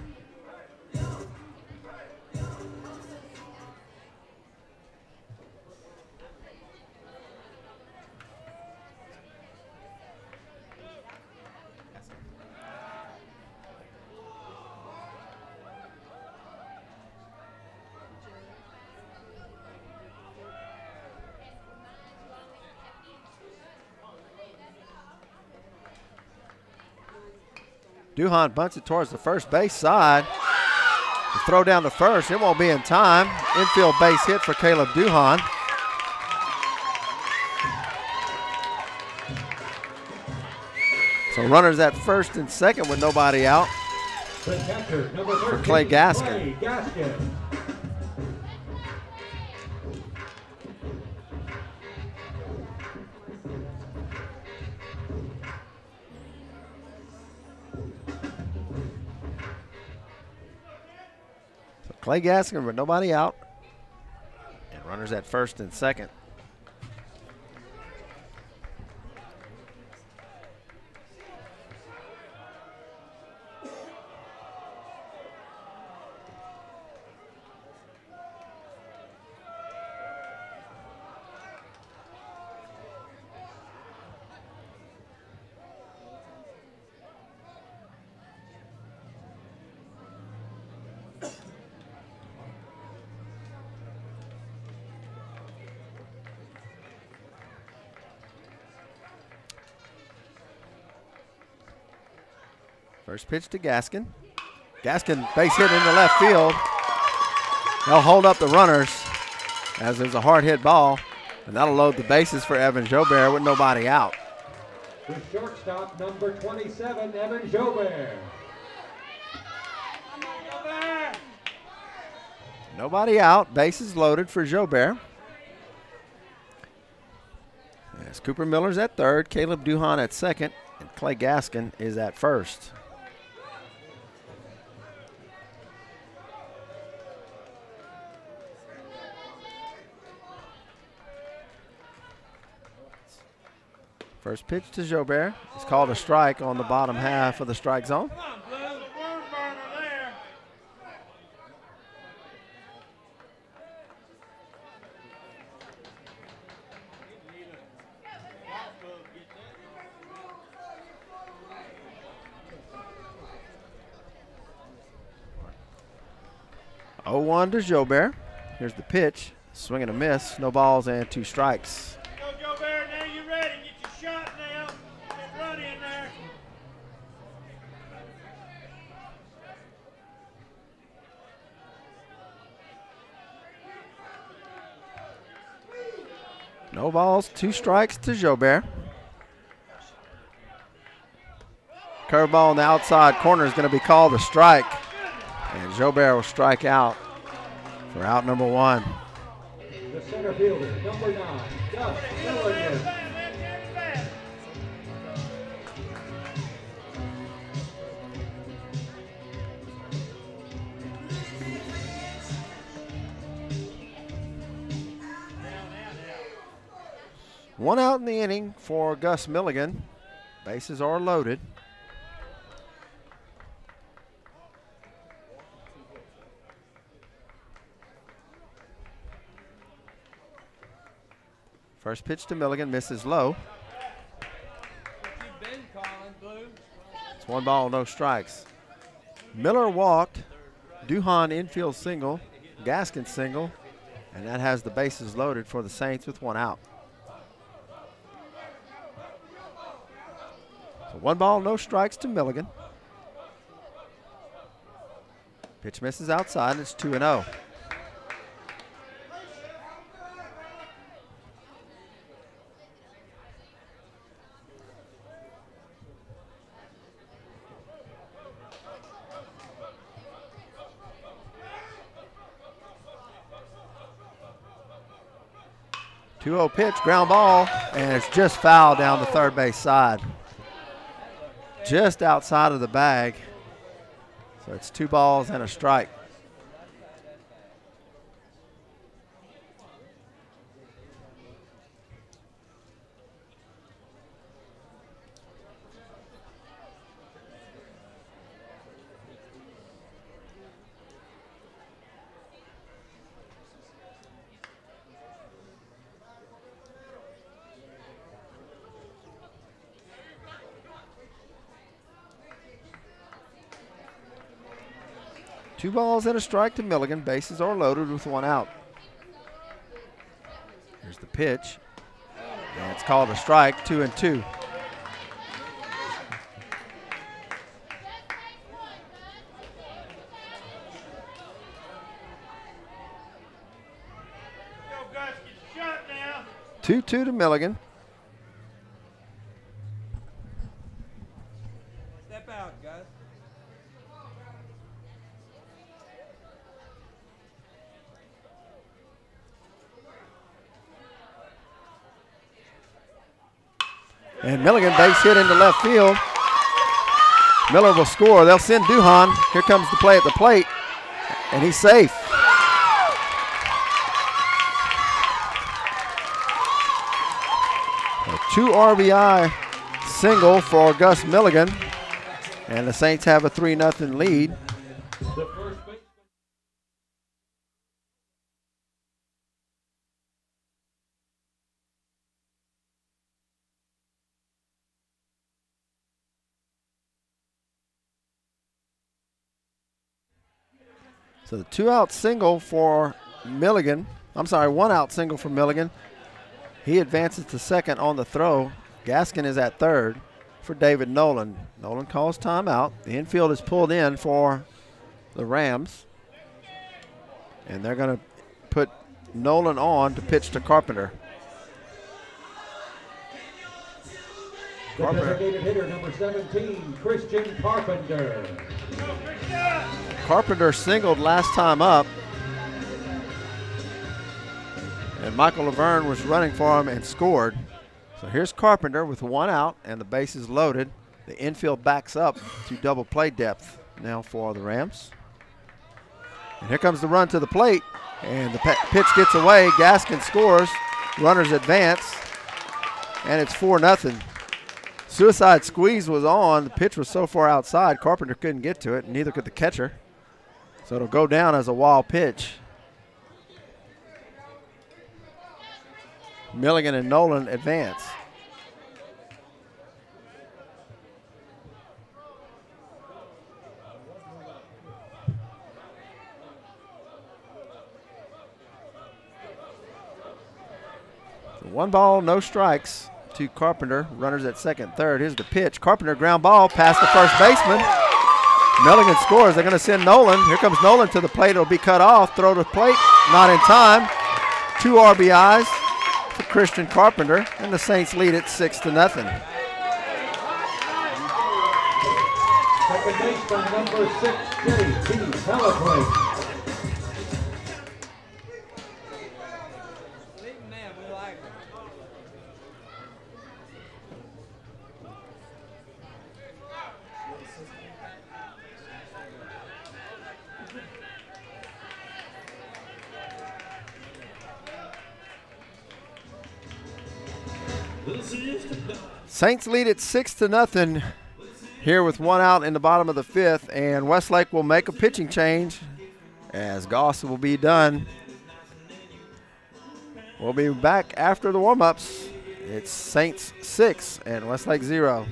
Duhan bunts it towards the first base side. The throw down to first, it won't be in time. Infield base hit for Caleb Duhan. So runners at first and second with nobody out The catcher, number 13, Clay Gaskin. Clay Gaskin. So Clay Gaskin with nobody out. And runners at first and second. First pitch to Gaskin. Gaskin base hit into left field. They'll hold up the runners as there's a hard hit ball, and that'll load the bases for Evan Jobert with nobody out. The shortstop, number 27, Evan Jobert. Nobody out, bases loaded for Jobert. As Cooper Miller's at third, Caleb Duhan at second, and Clay Gaskin is at first. First pitch to Jobert. It's called a strike on the bottom half of the strike zone. Come on, Blue. Worm burner there. Oh, 1 to Jobert. Here's the pitch. Swing and a miss. No balls and 2 strikes. Go, Joe Bear. Now you're ready. Get your shot now. Get run in there. No balls, 2 strikes to Jobert. Curveball in the outside corner is going to be called a strike. And Jobert will strike out for out number 1. The center fielder, number 9, Gus Milligan. One out in the inning for Gus Milligan. Bases are loaded. First pitch to Milligan, misses low. It's 1 ball, no strikes. Miller walked, Duhan infield single, Gaskin single, and that has the bases loaded for the Saints with 1 out. So 1 ball, no strikes to Milligan. Pitch misses outside, and it's 2-0. Two-0 pitch, ground ball, and it's just fouled down the third base side. Just outside of the bag. So it's 2 balls and a strike. 2 balls and a strike to Milligan. Bases are loaded with 1 out. Here's the pitch. And it's called a strike, 2-2. Go, Gus, get your shot now. 2-2 to Milligan. Step out, Gus. And Milligan base hit into left field. Miller will score. They'll send Duhan. Here comes the play at the plate. And he's safe. A 2 RBI single for Gus Milligan. And the Saints have a 3-0 lead. The first baseman. So the 2-out single for Milligan. I'm sorry, 1-out single for Milligan. He advances to second on the throw. Gaskin is at third for David Nolan. Nolan calls timeout. The infield is pulled in for the Rams. And they're going to put Nolan on to pitch to Carpenter. The designated hitter, number 17, Christian Carpenter. Go, Christian. Carpenter singled last time up. And Michael Laverne was running for him and scored. So here's Carpenter with 1 out and the bases loaded. The infield backs up to double play depth now for the Rams. And here comes the run to the plate. And the pitch gets away. Gaskin scores. Runners advance. And it's 4-0. Suicide squeeze was on. The pitch was so far outside, Carpenter couldn't get to it, and neither could the catcher. So it'll go down as a wild pitch. Milligan and Nolan advance. So 1 ball, no strikes to Carpenter. Runners at second, third. Here's the pitch. Carpenter ground ball past the first baseman. Milligan scores. They're going to send Nolan. Here comes Nolan to the plate. It'll be cut off. Throw to plate. Not in time. 2 RBIs for Christian Carpenter, and the Saints lead it 6-0. Second baseman, number 6, J.T. Pellegrine. Leave man, we like him. Saints lead it 6-0 here with 1 out in the bottom of the 5th, and Westlake will make a pitching change as Goss will be done. We'll be back after the warm-ups. It's Saints 6 and Westlake 0.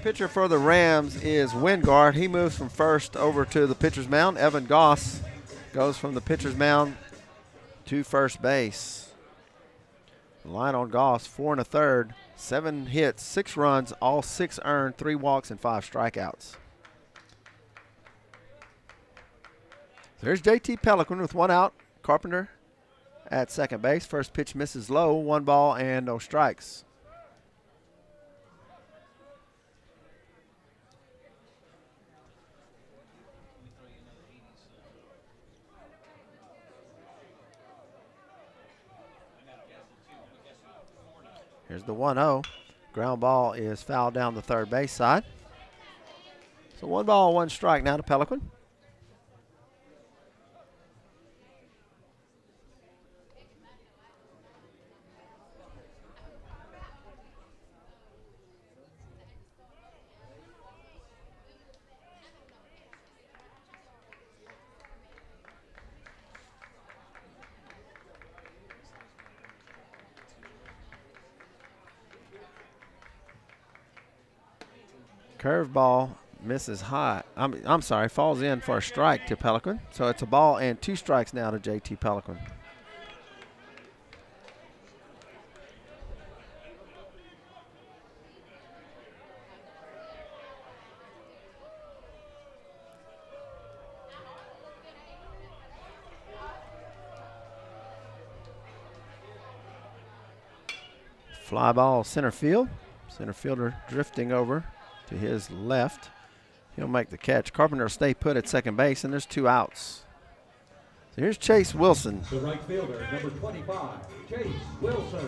Pitcher for the Rams is Wingard. He moves from first over to the pitcher's mound. Evan Goss goes from the pitcher's mound to first base. The line on Goss, 4 1/3, 7 hits, 6 runs, all 6 earned, 3 walks, and 5 strikeouts. There's JT Pelican with 1 out. Carpenter at second base. First pitch misses low, 1 ball and no strikes. Here's the 1-0. Ground ball is fouled down the third base side. So 1 ball, 1 strike now to Pelican. Curveball misses high. I'm sorry, falls in for a strike to Pelican. So it's a ball and 2 strikes now to JT Pelican. Fly ball center field. Center fielder drifting over to his left. He'll make the catch. Carpenter will stay put at second base, and there's 2 outs. So here's Chase Wilson. The right fielder, number 25, Chase Wilson.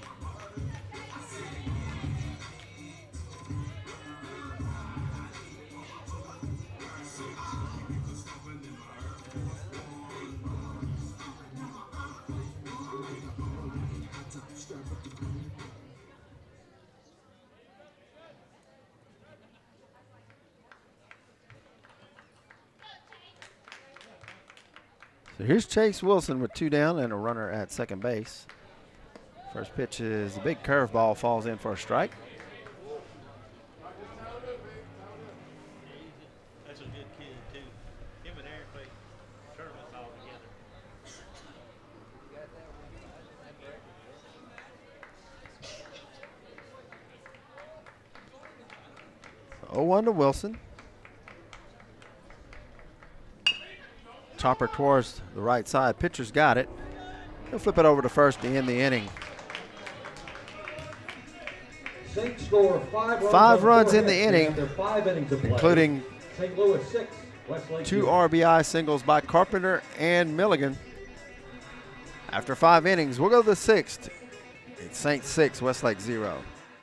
So here's Chase Wilson with 2 down and a runner at second base. First pitch is a big curveball, falls in for a strike. That's a good kid, too. Him and Aaron played tournaments all together. 0-1 to Wilson. Chopper towards the right side. Pitcher's got it. He'll flip it over to first to end the inning. Saints score 5 runs, 5 runs in hits the inning, after 5 innings of play. including St. Louis 6, Westlake 2 0. RBI singles by Carpenter and Milligan. After 5 innings, we'll go to the 6th. It's Saints 6, Westlake 0.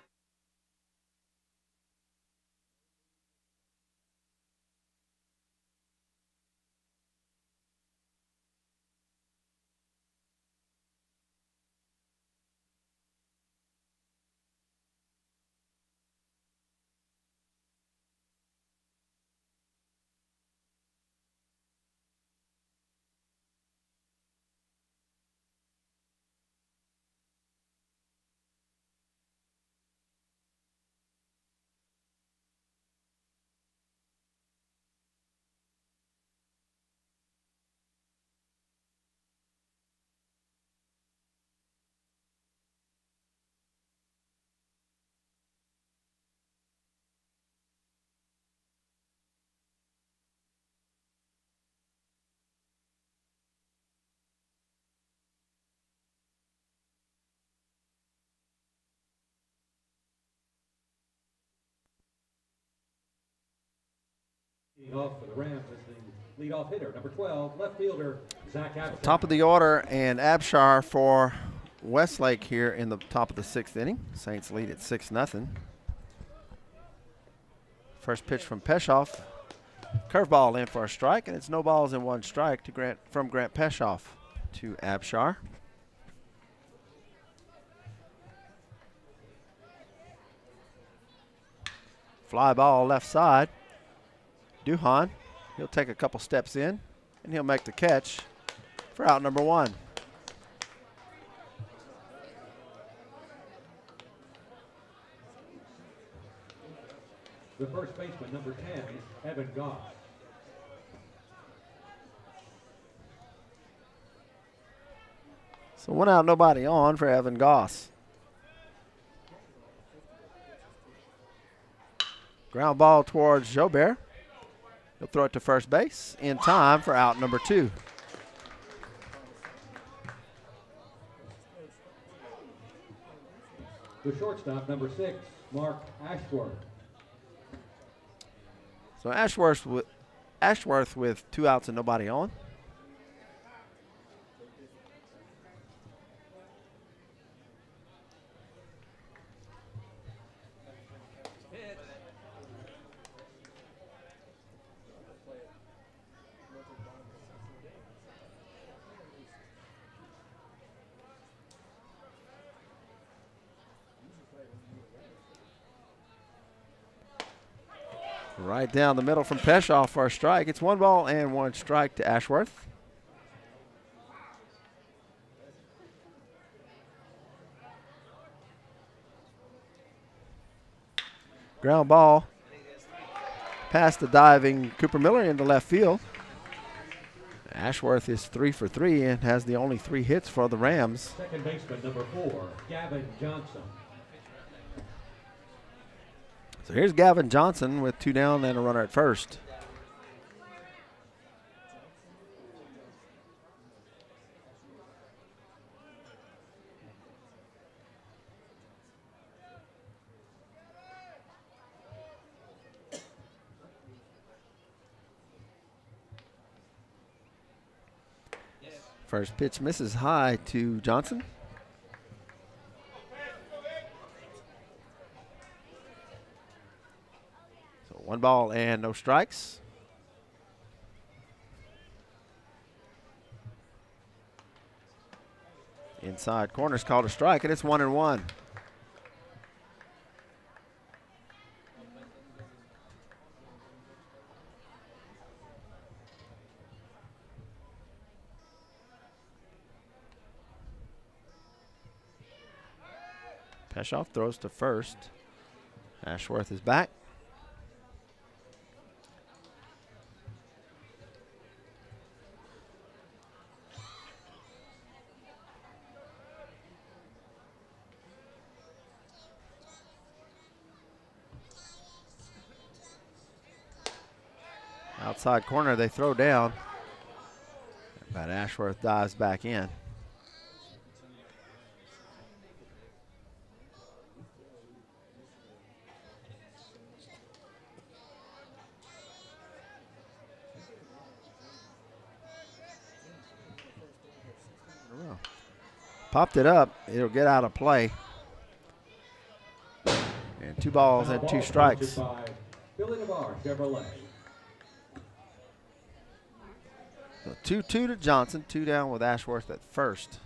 Leading off for the Rams is the leadoff hitter, number 12, left fielder, Zach Abshire. Top of the order, and Abshire for Westlake here in the top of the 6th inning. Saints lead at 6-0. First pitch from Peshoff. Curveball in for a strike, and it's no balls and 1 strike to Grant Peshoff to Abshire. Fly ball left side. Duhan, he'll take a couple steps in, and he'll make the catch for out number 1. the first baseman, number 10, Evan Goff. So 1 out, nobody on for Evan Goss. Ground ball towards Jobert. He'll throw it to first base in time for out number 2. The shortstop, number 6, Mark Ashworth. So Ashworth with 2 outs and nobody on. Right down the middle from Peshoff for a strike. It's 1 ball and 1 strike to Ashworth. Ground ball past the diving Cooper Miller into left field. Ashworth is 3 for 3 and has the only 3 hits for the Rams. Second baseman, number 4, Gavin Johnson. So here's Gavin Johnson with 2 down and a runner at first. First pitch misses high to Johnson. So 1 ball and no strikes. Inside corner's called a strike, and it's 1-1. Peshoff throws to first. Ashworth is back. Outside corner, they throw down. But Ashworth dives back in. Popped it up. It'll get out of play. And 2 balls and 2 strikes. By Billy Navarre, Chevrolet. So 2-2 to Johnson. 2 down with Ashworth at first.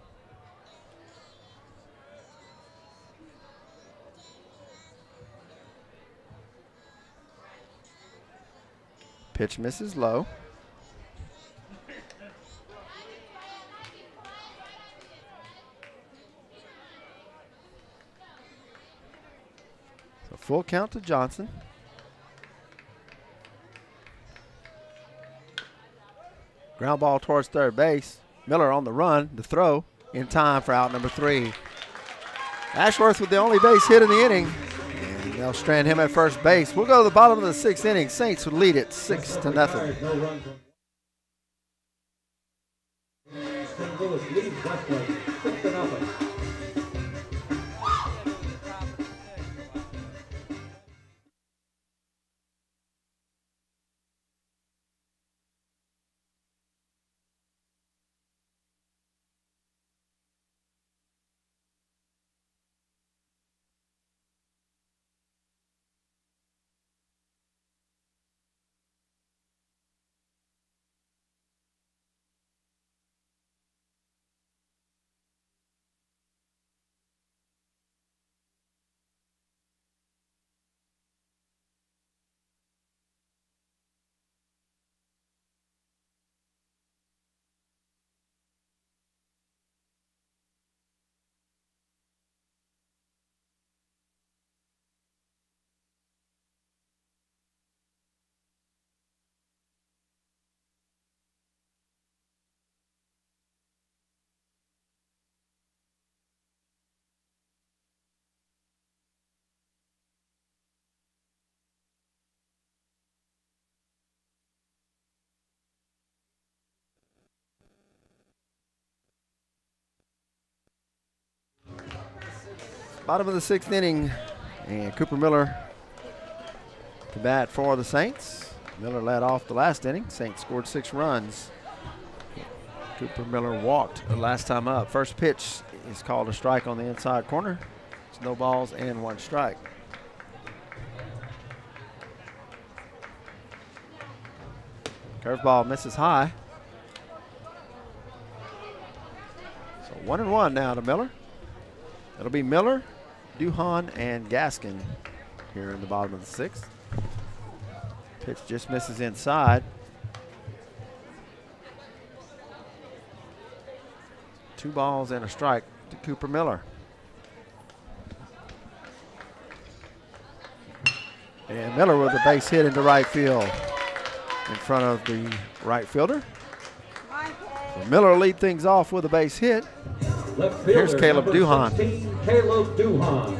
Pitch misses low. Full count to Johnson. Ground ball towards third base. Miller on the run, the throw, in time for out number 3. Ashworth with the only base hit in the inning. And they'll strand him at first base. We'll go to the bottom of the 6th inning. Saints would lead it 6-0. St. Louis leads Westlake 6-0. Bottom of the 6th inning, and Cooper Miller to bat for the Saints. Miller led off the last inning. Saints scored 6 runs. Cooper Miller walked the last time up. First pitch is called a strike on the inside corner. It's no balls and 1 strike. Curveball misses high. So 1-1 now to Miller. It'll be Miller, Duhan, and Gaskin here in the bottom of the 6th. Pitch just misses inside. 2 balls and a strike to Cooper Miller. And Miller with a base hit into right field in front of the right fielder. So Miller will lead things off with a base hit. Left fielder, Here's Caleb number Duhan. 16, Caleb Duhan.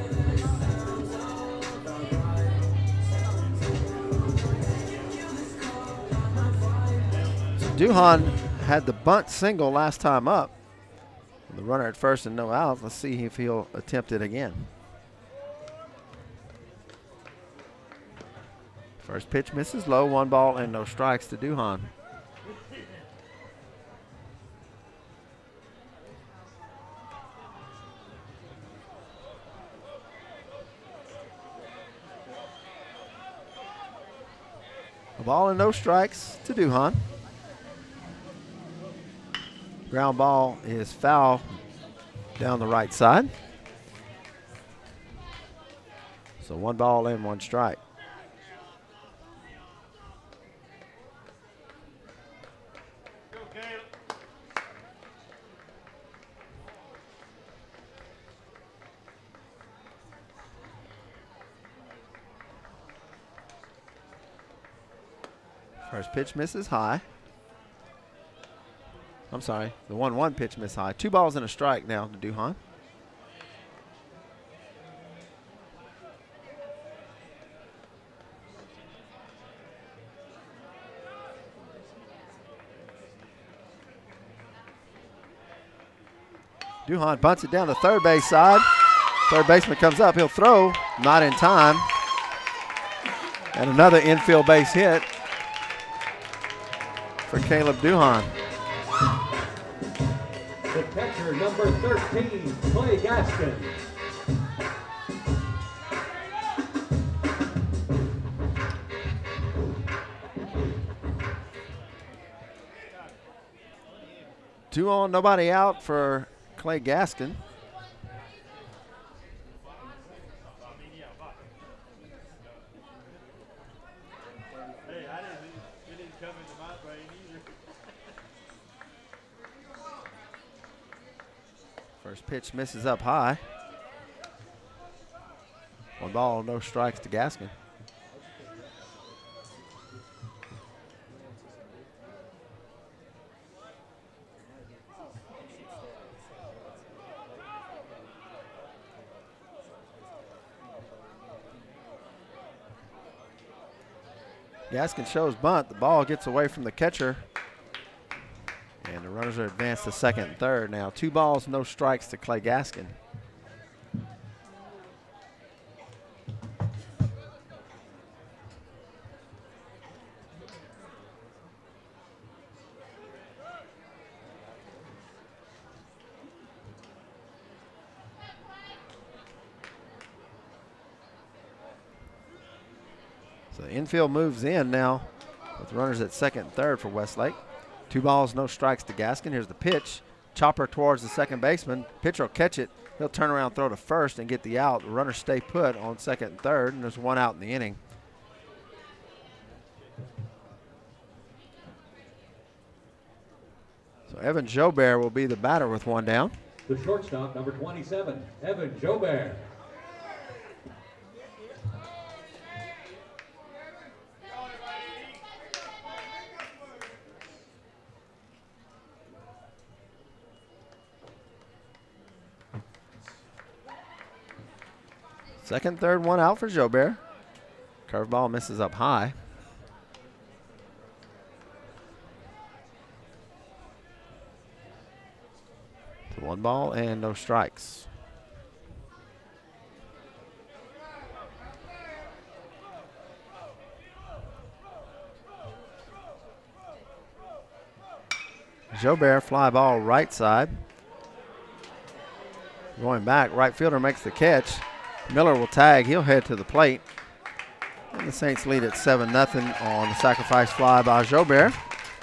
So Duhan had the bunt single last time up. The runner at first and no outs. Let's see if he'll attempt it again. First pitch misses low, 1 ball and no strikes to Duhan. A ball and no strikes to Duhan. Ground ball is foul down the right side. So 1 ball and 1 strike. Go, Caleb. First pitch misses high. I'm sorry, the 1-1 pitch missed high. 2 balls and a strike now to Duhan. Duhan bunts it down the third base side. Third baseman comes up, he'll throw, not in time. And another infield base hit for Caleb Duhan. The catcher, number 13, Clay Gaskin. Two on, nobody out for Clay Gaskin. Hey, it didn't come into my brain either. First pitch misses up high. 1 ball, no strikes to Gaskin. Gaskin shows bunt. The ball gets away from the catcher. And the runners are advanced to second and third now. 2 balls, no strikes to Clay Gaskin. So the infield moves in now with runners at second and third for Westlake. 2 balls, no strikes to Gaskin. Here's the pitch. Chopper towards the second baseman. Pitcher will catch it. He'll turn around, throw to first, and get the out. The runners stay put on second and third, and there's 1 out in the inning. So Evan Jobert will be the batter with 1 down. The shortstop, number 27, Evan Jobert. Second, third, 1 out for Jobert. Curveball misses up high. So 1 ball and no strikes. Jobert, fly ball right side. Going back, right fielder makes the catch. Miller will tag. He'll head to the plate. And the Saints lead at 7-0 on the sacrifice fly by Jobert.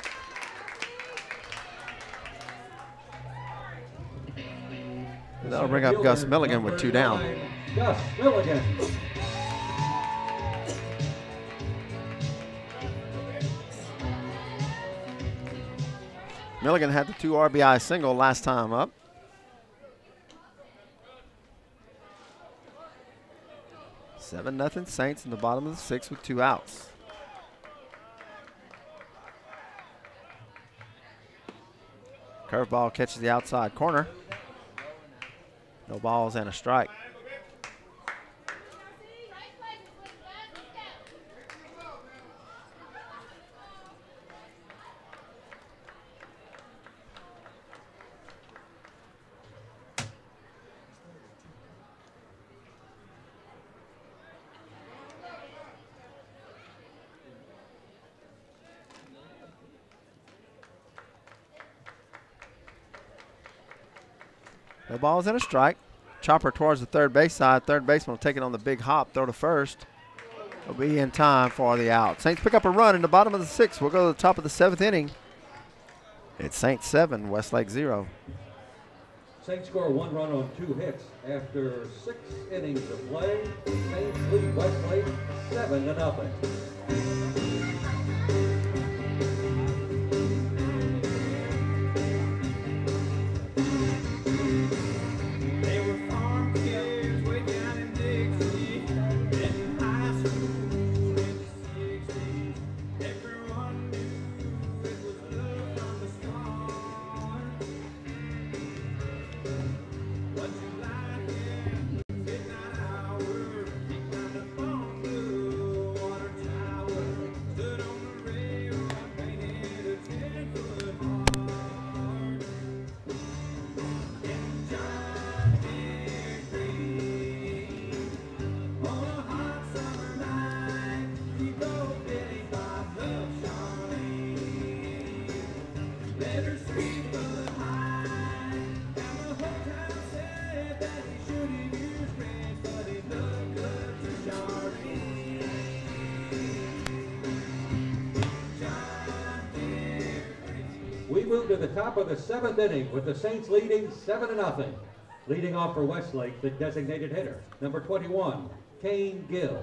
That'll bring up Gus Milligan with 2 down. Gus Milligan. Milligan had the 2 RBI single last time up. Seven nothing Saints in the bottom of the 6th with 2 outs. Curveball catches the outside corner. No balls and a strike. No balls and a strike. Chopper towards the third base side. Third baseman will take it on the big hop, throw to first. Will be in time for the out. Saints pick up a run in the bottom of the 6th. We'll go to the top of the 7th inning. It's Saints 7, Westlake 0. Saints score 1 run on 2 hits after 6 innings of play. Saints lead Westlake 7-0. We move to the top of the 7th inning with the Saints leading 7-0. Leading off for Westlake, the designated hitter, number 21, Kane Gill.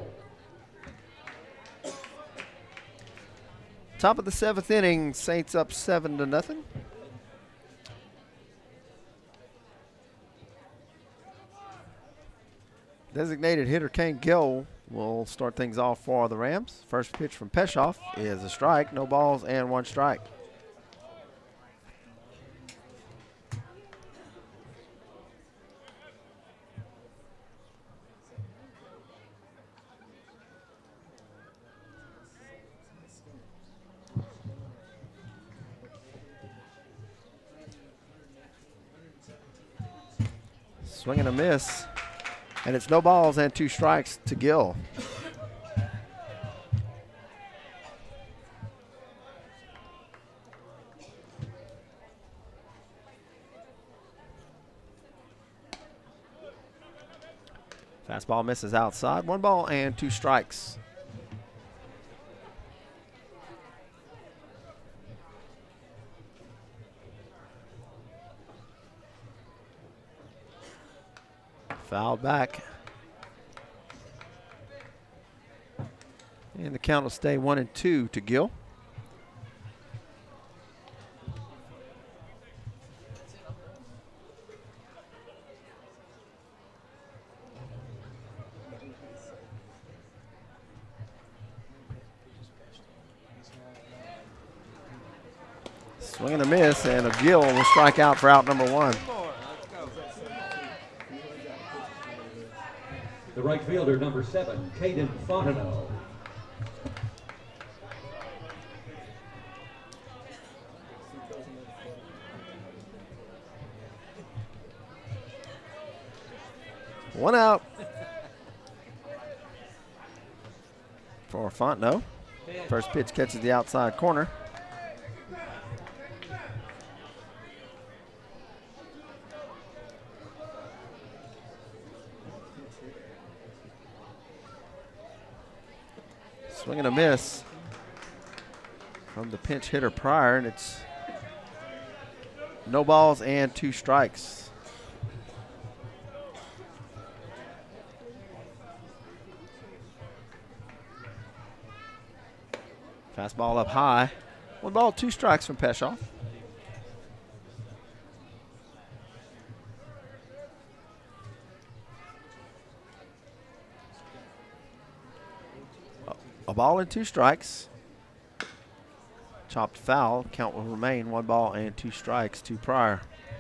Top of the 7th inning, Saints up 7-0. Designated hitter Kane Gill will start things off for the Rams. First pitch from Peshoff is a strike. No balls and 1 strike. Swing and a miss. And it's no balls and 2 strikes to Gill. Fastball misses outside. 1 ball and 2 strikes. Fouled back. And the count will stay 1-2 to Gill. Swing and a miss, and a Gill will strike out for out number 1. The right fielder, number 7, Caden Fontenot. One out for Fontenot. First pitch catches the outside corner. Swing and a miss from the pinch hitter Pryor, and it's no balls and 2 strikes. Fastball up high. 1 ball, 2 strikes from Peshoff. A ball and 2 strikes. Chopped foul. Count will remain 1 ball and 2 strikes to Pryor.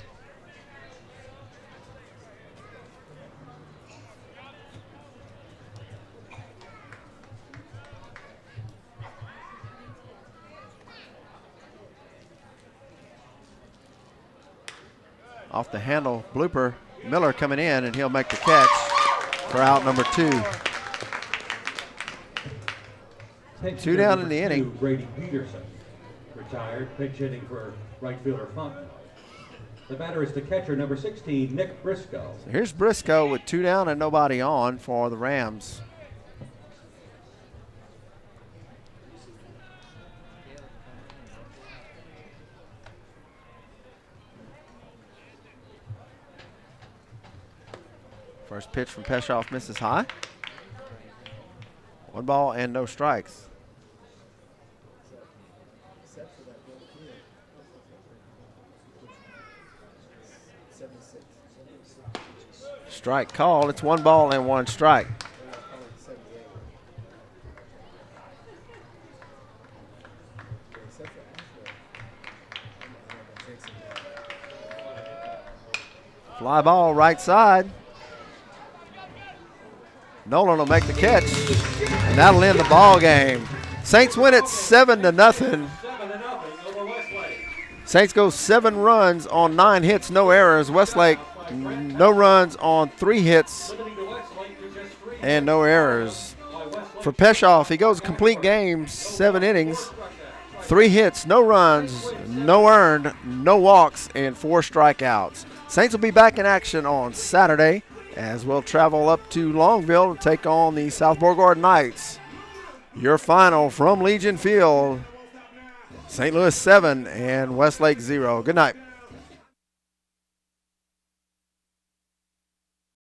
Off the handle, blooper. Miller coming in, and he'll make the catch for out number 2. Pitch 2 down number in the 2, inning. Brady Peterson, retired, pinch hitting for right fielder Fontenot. The batter is the catcher, number 16, Nick Briscoe. So here's Briscoe with 2 down and nobody on for the Rams. First pitch from Peshoff misses high. 1 ball and no strikes. Strike called. It's 1 ball and 1 strike. Fly ball right side. Nolan will make the catch, and that'll end the ball game. Saints win it 7-0. 7-0 over Westlake. Saints go 7 runs on 9 hits, no errors. Westlake no runs on 3 hits Limiting to Westlake to just 3 and no errors. by Westlake. For Peshoff, he goes complete game, 7 innings, 3 hits, no runs, no earned, no walks, and 4 strikeouts. Saints will be back in action on Saturday as we'll travel up to Longville to take on the South Beauregard Knights. Your final from Legion Field, St. Louis 7 and Westlake 0. Good night.